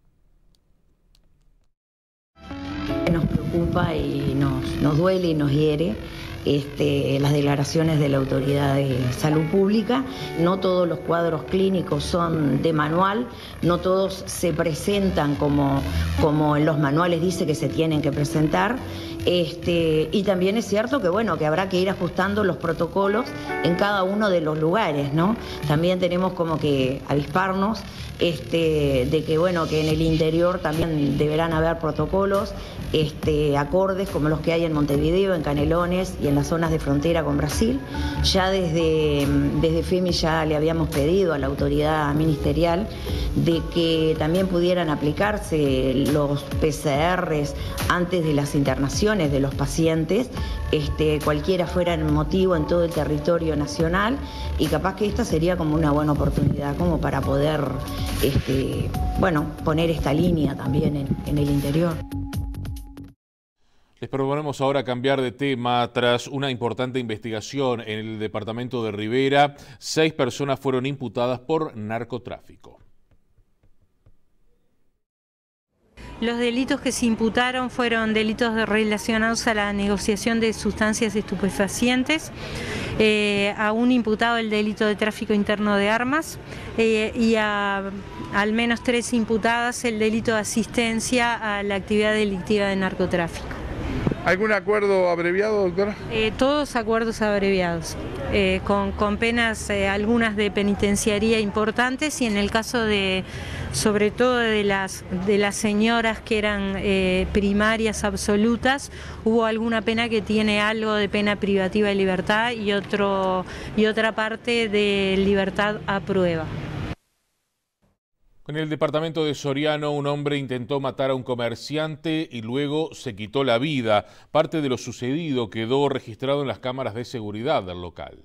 Nos preocupa y nos duele y nos hiere las declaraciones de la Autoridad de Salud Pública. No todos los cuadros clínicos son de manual, no todos se presentan como en los manuales dice que se tienen que presentar. Y también es cierto que que habrá que ir ajustando los protocolos en cada uno de los lugares, ¿no? También tenemos como que avisparnos de que que en el interior también deberán haber protocolos acordes como los que hay en Montevideo, en Canelones y en las zonas de frontera con Brasil. Ya desde FEMI ya le habíamos pedido a la autoridad ministerial de que también pudieran aplicarse los PCRs antes de las internaciones de los pacientes, cualquiera fuera el motivo en todo el territorio nacional, y capaz que esta sería como una buena oportunidad como para poder poner esta línea también en el interior. Les proponemos ahora cambiar de tema. Tras una importante investigación en el departamento de Rivera, 6 personas fueron imputadas por narcotráfico. Los delitos que se imputaron fueron delitos relacionados a la negociación de sustancias estupefacientes, a un imputado el delito de tráfico interno de armas y a al menos 3 imputadas el delito de asistencia a la actividad delictiva de narcotráfico. ¿Algún acuerdo abreviado, doctora? Todos acuerdos abreviados, con penas algunas de penitenciaría importantes, y en el caso de, sobre todo de las señoras que eran primarias absolutas, hubo alguna pena que tiene algo de pena privativa de libertad y otra parte de libertad a prueba. En el departamento de Soriano, un hombre intentó matar a un comerciante y luego se quitó la vida. Parte de lo sucedido quedó registrado en las cámaras de seguridad del local.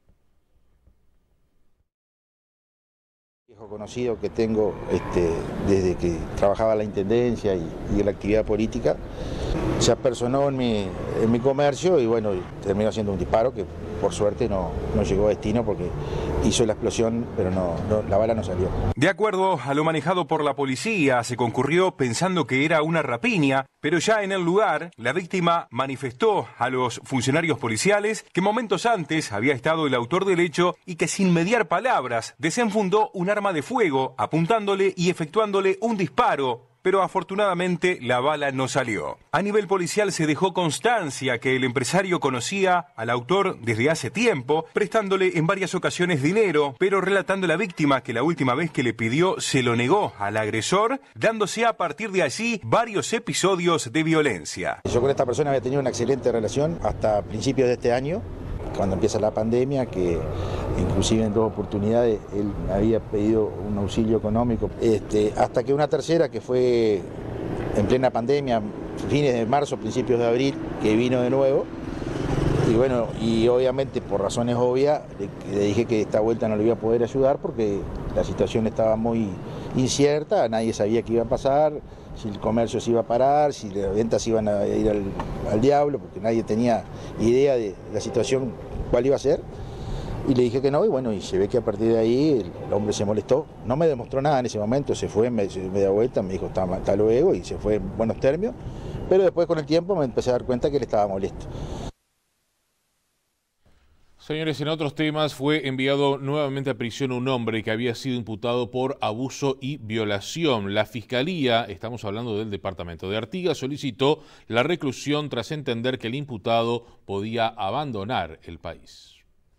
Viejo conocido que tengo desde que trabajaba en la intendencia y en la actividad política, se apersonó en mi comercio y bueno, terminó haciendo un disparo que por suerte no llegó a destino porque hizo la explosión, pero la bala no salió. De acuerdo a lo manejado por la policía, se concurrió pensando que era una rapiña, pero ya en el lugar, la víctima manifestó a los funcionarios policiales que momentos antes había estado el autor del hecho y que sin mediar palabras desenfundó un arma de fuego, apuntándole y efectuándole un disparo, pero afortunadamente la bala no salió. A nivel policial se dejó constancia que el empresario conocía al autor desde hace tiempo, prestándole en varias ocasiones dinero, pero relatando a la víctima que la última vez que le pidió se lo negó al agresor, dándose a partir de allí varios episodios de violencia. Yo con esta persona había tenido una excelente relación hasta principios de este año, cuando empieza la pandemia, que inclusive en 2 oportunidades él me había pedido un auxilio económico, hasta que una tercera, que fue en plena pandemia, fines de marzo, principios de abril, que vino de nuevo, y bueno, y obviamente por razones obvias le dije que esta vuelta no le iba a poder ayudar porque la situación estaba muy incierta, nadie sabía qué iba a pasar, si el comercio se iba a parar, si las ventas iban a ir al diablo, porque nadie tenía idea de la situación, cuál iba a ser. Y le dije que no, y bueno, y se ve que a partir de ahí el hombre se molestó. No me demostró nada en ese momento, se fue, me dio vuelta, me dijo hasta luego, y se fue en buenos términos. Pero después con el tiempo me empecé a dar cuenta que él estaba molesto. Señores, en otros temas fue enviado nuevamente a prisión un hombre que había sido imputado por abuso y violación. La Fiscalía, estamos hablando del departamento de Artigas, solicitó la reclusión tras entender que el imputado podía abandonar el país.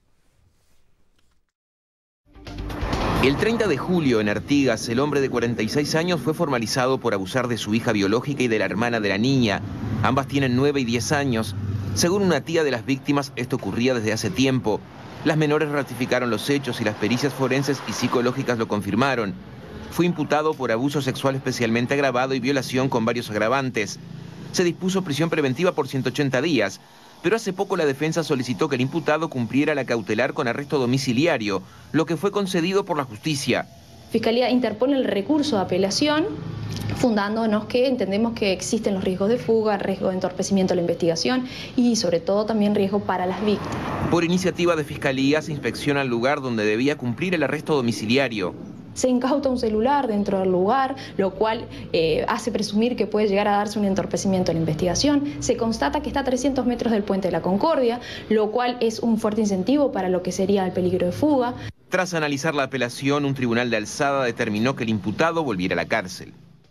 El 30 de julio en Artigas, el hombre de 46 años fue formalizado por abusar de su hija biológica y de la hermana de la niña. Ambas tienen 9 y 10 años. Según una tía de las víctimas, esto ocurría desde hace tiempo. Las menores ratificaron los hechos y las pericias forenses y psicológicas lo confirmaron. Fue imputado por abuso sexual especialmente agravado y violación con varios agravantes. Se dispuso prisión preventiva por 180 días, pero hace poco la defensa solicitó que el imputado cumpliera la cautelar con arresto domiciliario, lo que fue concedido por la justicia. Fiscalía interpone el recurso de apelación, fundándonos que entendemos que existen los riesgos de fuga, riesgo de entorpecimiento de la investigación y sobre todo también riesgo para las víctimas. Por iniciativa de Fiscalía se inspecciona el lugar donde debía cumplir el arresto domiciliario. Se incauta un celular dentro del lugar, lo cual hace presumir que puede llegar a darse un entorpecimiento de la investigación. Se constata que está a 300 metros del Puente de la Concordia, lo cual es un fuerte incentivo para lo que sería el peligro de fuga. Tras analizar la apelación, un tribunal de alzada determinó que el imputado volviera a la cárcel.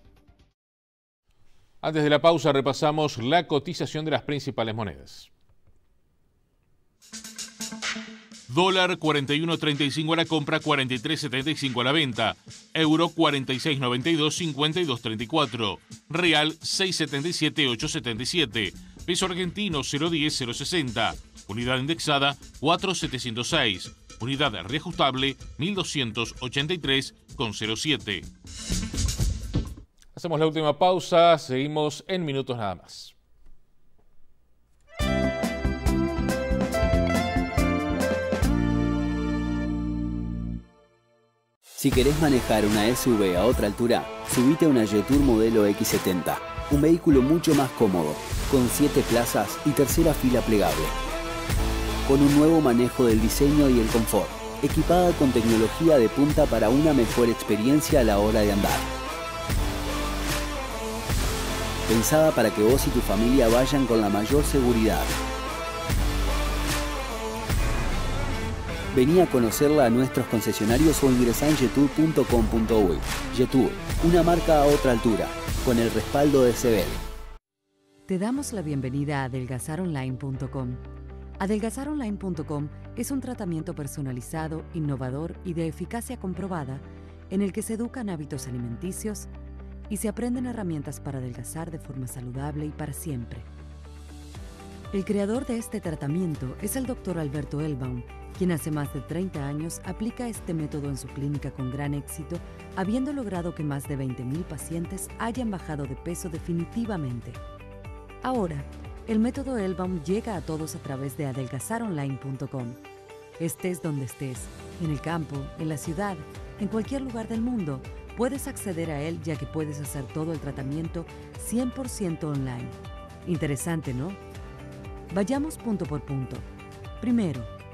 Antes de la pausa repasamos la cotización de las principales monedas. Dólar 41.35 a la compra, 43.75 a la venta. Euro 46.92, 52.34. Real 6.77, 8.77. Peso argentino 0.10, 0.60. Unidad indexada 4.706. Unidad reajustable 1.283,07. Hacemos la última pausa, seguimos en minutos nada más. Si querés manejar una SUV a otra altura, subite a una Jetour modelo X70. Un vehículo mucho más cómodo, con 7 plazas y tercera fila plegable. Con un nuevo manejo del diseño y el confort, equipada con tecnología de punta para una mejor experiencia a la hora de andar. Pensada para que vos y tu familia vayan con la mayor seguridad. Vení a conocerla a nuestros concesionarios o ingresá en jetour.com.uy. Jetour, una marca a otra altura, con el respaldo de Sebel. Te damos la bienvenida a adelgazaronline.com. Adelgazaronline.com es un tratamiento personalizado, innovador y de eficacia comprobada en el que se educan hábitos alimenticios y se aprenden herramientas para adelgazar de forma saludable y para siempre. El creador de este tratamiento es el Dr. Alberto Elbaum, quien hace más de 30 años aplica este método en su clínica con gran éxito, habiendo logrado que más de 20.000 pacientes hayan bajado de peso definitivamente. Ahora, el método Elbaum llega a todos a través de adelgazaronline.com. Estés donde estés, en el campo, en la ciudad, en cualquier lugar del mundo, puedes acceder a él ya que puedes hacer todo el tratamiento 100% online. Interesante, ¿no? Vayamos punto por punto. Primero,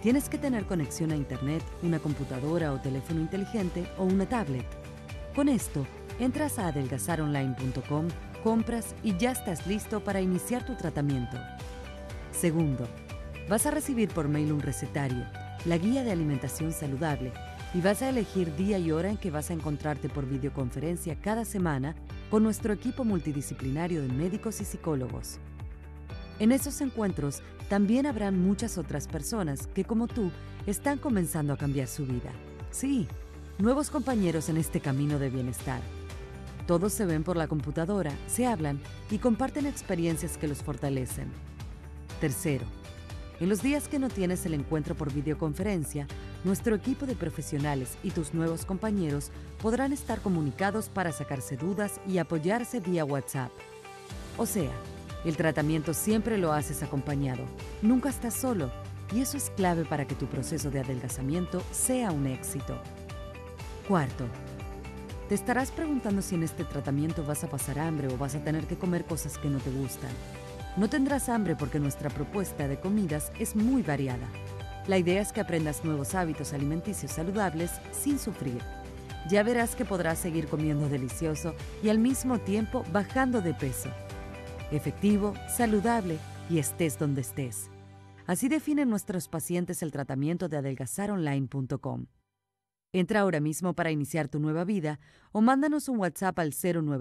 Tienes que tener conexión a Internet, una computadora o teléfono inteligente o una tablet. Con esto, entras a adelgazaronline.com, compras y ya estás listo para iniciar tu tratamiento. Segundo, vas a recibir por mail un recetario, la guía de alimentación saludable, y vas a elegir día y hora en que vas a encontrarte por videoconferencia cada semana con nuestro equipo multidisciplinario de médicos y psicólogos. En esos encuentros también habrán muchas otras personas que, como tú, están comenzando a cambiar su vida. Sí, nuevos compañeros en este camino de bienestar. Todos se ven por la computadora, se hablan y comparten experiencias que los fortalecen. Tercero, en los días que no tienes el encuentro por videoconferencia, nuestro equipo de profesionales y tus nuevos compañeros podrán estar comunicados para sacarse dudas y apoyarse vía WhatsApp. O sea, el tratamiento siempre lo haces acompañado, nunca estás solo, y eso es clave para que tu proceso de adelgazamiento sea un éxito. Cuarto, te estarás preguntando si en este tratamiento vas a pasar hambre o vas a tener que comer cosas que no te gustan. No tendrás hambre porque nuestra propuesta de comidas es muy variada. La idea es que aprendas nuevos hábitos alimenticios saludables sin sufrir. Ya verás que podrás seguir comiendo delicioso y al mismo tiempo bajando de peso. Efectivo, saludable y estés donde estés. Así definen nuestros pacientes el tratamiento de adelgazaronline.com. Entra ahora mismo para iniciar tu nueva vida o mándanos un WhatsApp al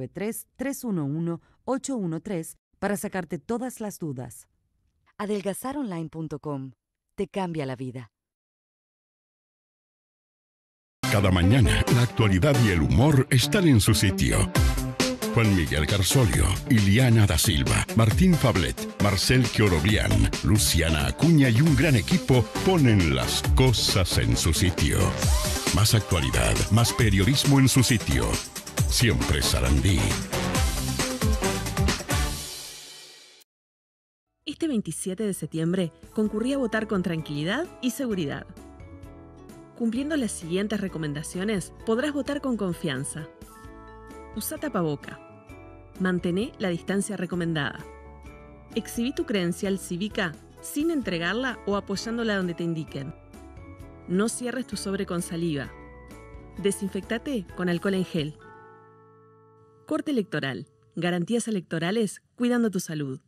093-311-813 para sacarte todas las dudas. Adelgazaronline.com te cambia la vida. Cada mañana, la actualidad y el humor están en su sitio. Juan Miguel Garzolio, Iliana da Silva, Martín Fablet, Marcel Quioroblián, Luciana Acuña y un gran equipo ponen las cosas en su sitio. Más actualidad, más periodismo en su sitio. Siempre Sarandí. Este 27 de septiembre concurrí a votar con tranquilidad y seguridad. Cumpliendo las siguientes recomendaciones, podrás votar con confianza. Usa tapaboca. Mantené la distancia recomendada. Exhibí tu credencial cívica sin entregarla o apoyándola donde te indiquen. No cierres tu sobre con saliva. Desinfectate con alcohol en gel. Corte electoral. Garantías electorales cuidando tu salud.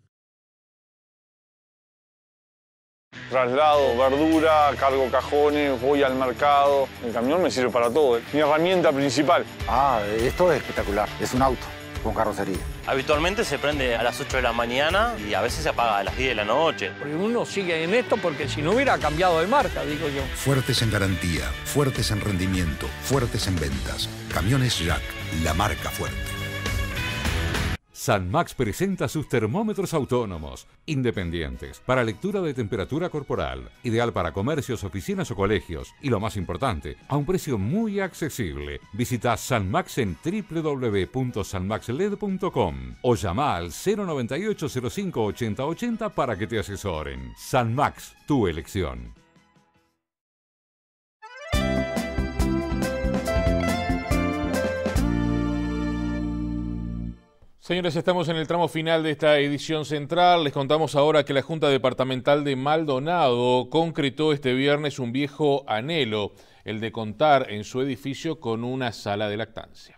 Traslado verdura, cargo cajones, voy al mercado. El camión me sirve para todo, mi herramienta principal. Esto es espectacular. Es un auto con carrocería. Habitualmente se prende a las 8 de la mañana y a veces se apaga a las 10 de la noche. Porque uno sigue en esto porque si no hubiera cambiado de marca, digo yo. Fuertes en garantía, fuertes en rendimiento, fuertes en ventas. Camiones Jack, la marca fuerte. Sanmax presenta sus termómetros autónomos, independientes, para lectura de temperatura corporal, ideal para comercios, oficinas o colegios, y lo más importante, a un precio muy accesible. Visita Sanmax en www.sanmaxled.com o llama al 098 05 80 80 para que te asesoren. Sanmax, tu elección. Señores, estamos en el tramo final de esta edición central. Les contamos ahora que la Junta Departamental de Maldonado concretó este viernes un viejo anhelo, el de contar en su edificio con una sala de lactancia.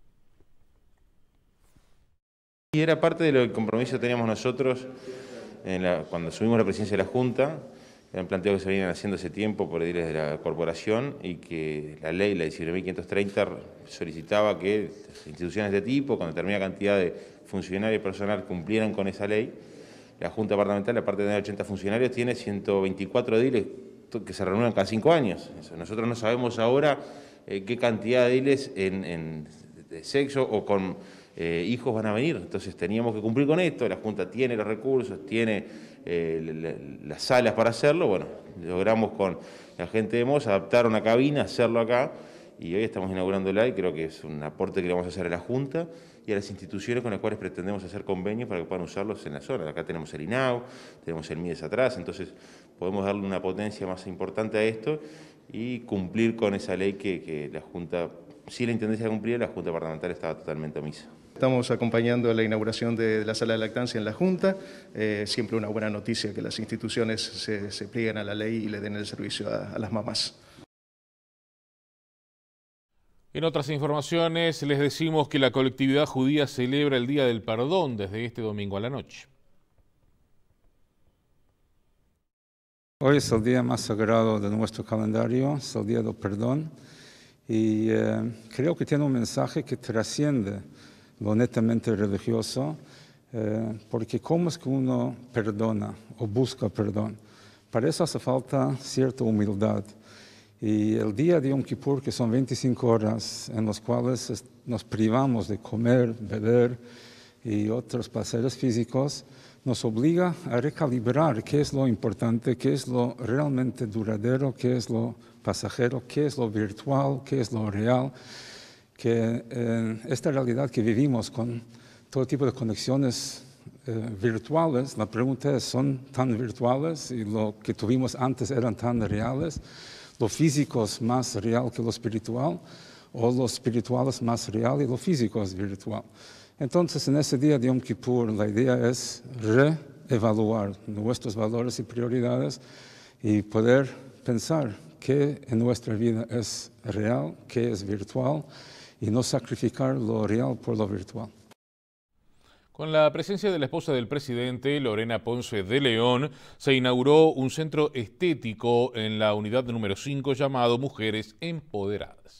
Y era parte del compromiso que teníamos nosotros cuando asumimos la presidencia de la Junta. Eran planteos que se venían haciendo hace tiempo por ediles de la corporación y que la ley, la 19.530, solicitaba que instituciones de tipo, con determinada cantidad de funcionarios y personal, cumplieran con esa ley. La Junta Departamental, aparte de tener 80 funcionarios, tiene 124 ediles que se reúnen cada 5 años. Nosotros no sabemos ahora qué cantidad de ediles de sexo o con hijos van a venir. Entonces teníamos que cumplir con esto. La Junta tiene los recursos, tiene las salas para hacerlo. Bueno, logramos con la gente de MOS adaptar una cabina, hacerlo acá, y hoy estamos inaugurándola y creo que es un aporte que le vamos a hacer a la Junta y a las instituciones con las cuales pretendemos hacer convenios para que puedan usarlos en la zona. Acá tenemos el INAU, tenemos el MIDES atrás, entonces podemos darle una potencia más importante a esto y cumplir con esa ley que la Junta, si la Intendencia cumplía, la Junta Departamental estaba totalmente omisa. Estamos acompañando la inauguración de la sala de lactancia en la Junta. Siempre una buena noticia que las instituciones se plieguen a la ley y le den el servicio a las mamás. En otras informaciones les decimos que la colectividad judía celebra el Día del Perdón desde este domingo a la noche. Hoy es el día más sagrado de nuestro calendario, es el Día del Perdón, y creo que tiene un mensaje que trasciende lo netamente religioso, porque ¿cómo es que uno perdona o busca perdón? Para eso hace falta cierta humildad. Y el día de Yom Kippur, que son 25 horas en las cuales nos privamos de comer, beber y otros placeres físicos, nos obliga a recalibrar qué es lo importante, qué es lo realmente duradero, qué es lo pasajero, qué es lo virtual, qué es lo real. Que esta realidad que vivimos con todo tipo de conexiones virtuales, la pregunta es, ¿son tan virtuales y lo que tuvimos antes eran tan reales? ¿Lo físico es más real que lo espiritual? ¿O lo espiritual es más real y lo físico es virtual? Entonces, en ese día de Yom Kippur, la idea es reevaluar nuestros valores y prioridades y poder pensar qué en nuestra vida es real, qué es virtual, y no sacrificar lo real por lo virtual. Con la presencia de la esposa del presidente, Lorena Ponce de León, se inauguró un centro estético en la unidad número 5 llamado Mujeres Empoderadas.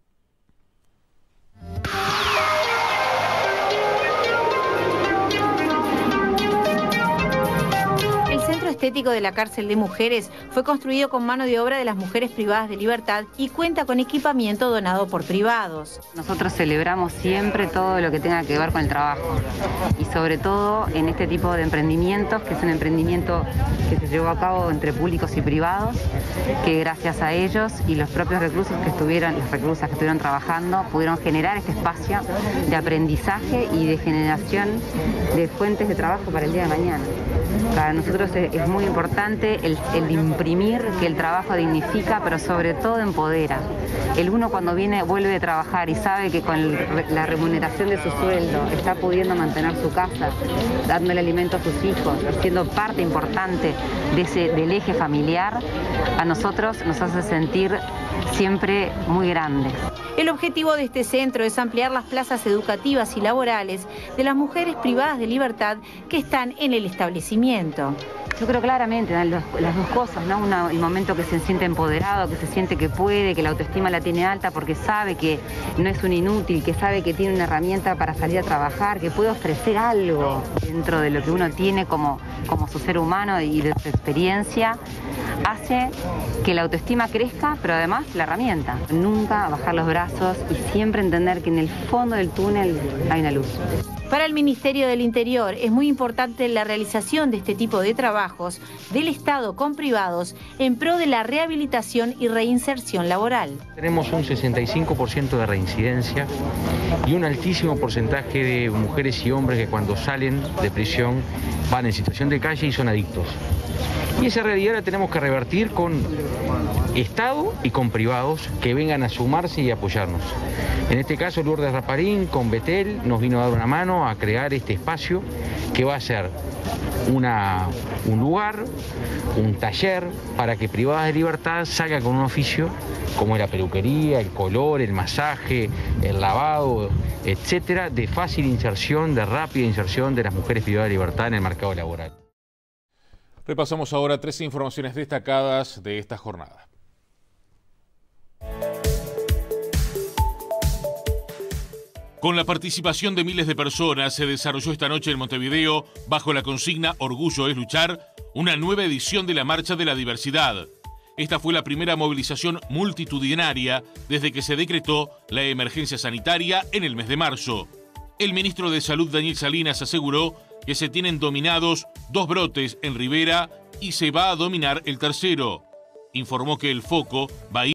El centro estético de la cárcel de mujeres fue construido con mano de obra de las mujeres privadas de libertad y cuenta con equipamiento donado por privados. Nosotros celebramos siempre todo lo que tenga que ver con el trabajo y sobre todo en este tipo de emprendimientos, que es un emprendimiento que se llevó a cabo entre públicos y privados, que gracias a ellos y los propios reclusos que estuvieron, las reclusas que estuvieron trabajando, pudieron generar este espacio de aprendizaje y de generación de fuentes de trabajo para el día de mañana. Para nosotros es muy importante el imprimir que el trabajo dignifica, pero sobre todo empodera. El uno cuando vuelve a trabajar y sabe que con la remuneración de su sueldo está pudiendo mantener su casa, dándole alimento a sus hijos, siendo parte importante del eje familiar, a nosotros nos hace sentir siempre muy grandes. El objetivo de este centro es ampliar las plazas educativas y laborales de las mujeres privadas de libertad que están en el establecimiento. Yo creo claramente las dos cosas, ¿no? El momento que se siente empoderado, que se siente que puede, que la autoestima la tiene alta porque sabe que no es un inútil, que sabe que tiene una herramienta para salir a trabajar, que puede ofrecer algo dentro de lo que uno tiene como su ser humano y de su experiencia, hace que la autoestima crezca, pero además la herramienta. Nunca bajar los brazos y siempre entender que en el fondo del túnel hay una luz. Para el Ministerio del Interior es muy importante la realización de este tipo de trabajos del Estado con privados en pro de la rehabilitación y reinserción laboral. Tenemos un 65% de reincidencia y un altísimo porcentaje de mujeres y hombres que cuando salen de prisión van en situación de calle y son adictos. Y esa realidad la tenemos que revertir con Estado y con privados que vengan a sumarse y apoyarnos. En este caso, Lourdes Raparín con Betel nos vino a dar una mano a crear este espacio que va a ser un lugar, un taller para que privadas de libertad salgan con un oficio como la peluquería, el color, el masaje, el lavado, etcétera, de fácil inserción, de rápida inserción de las mujeres privadas de libertad en el mercado laboral. Repasamos ahora 3 informaciones destacadas de esta jornada. Con la participación de miles de personas, se desarrolló esta noche en Montevideo, bajo la consigna Orgullo es luchar, una nueva edición de la Marcha de la Diversidad. Esta fue la primera movilización multitudinaria desde que se decretó la emergencia sanitaria en el mes de marzo. El ministro de Salud, Daniel Salinas, aseguró que se tienen dominados 2 brotes en Rivera y se va a dominar el tercero. Informó que el foco va a ir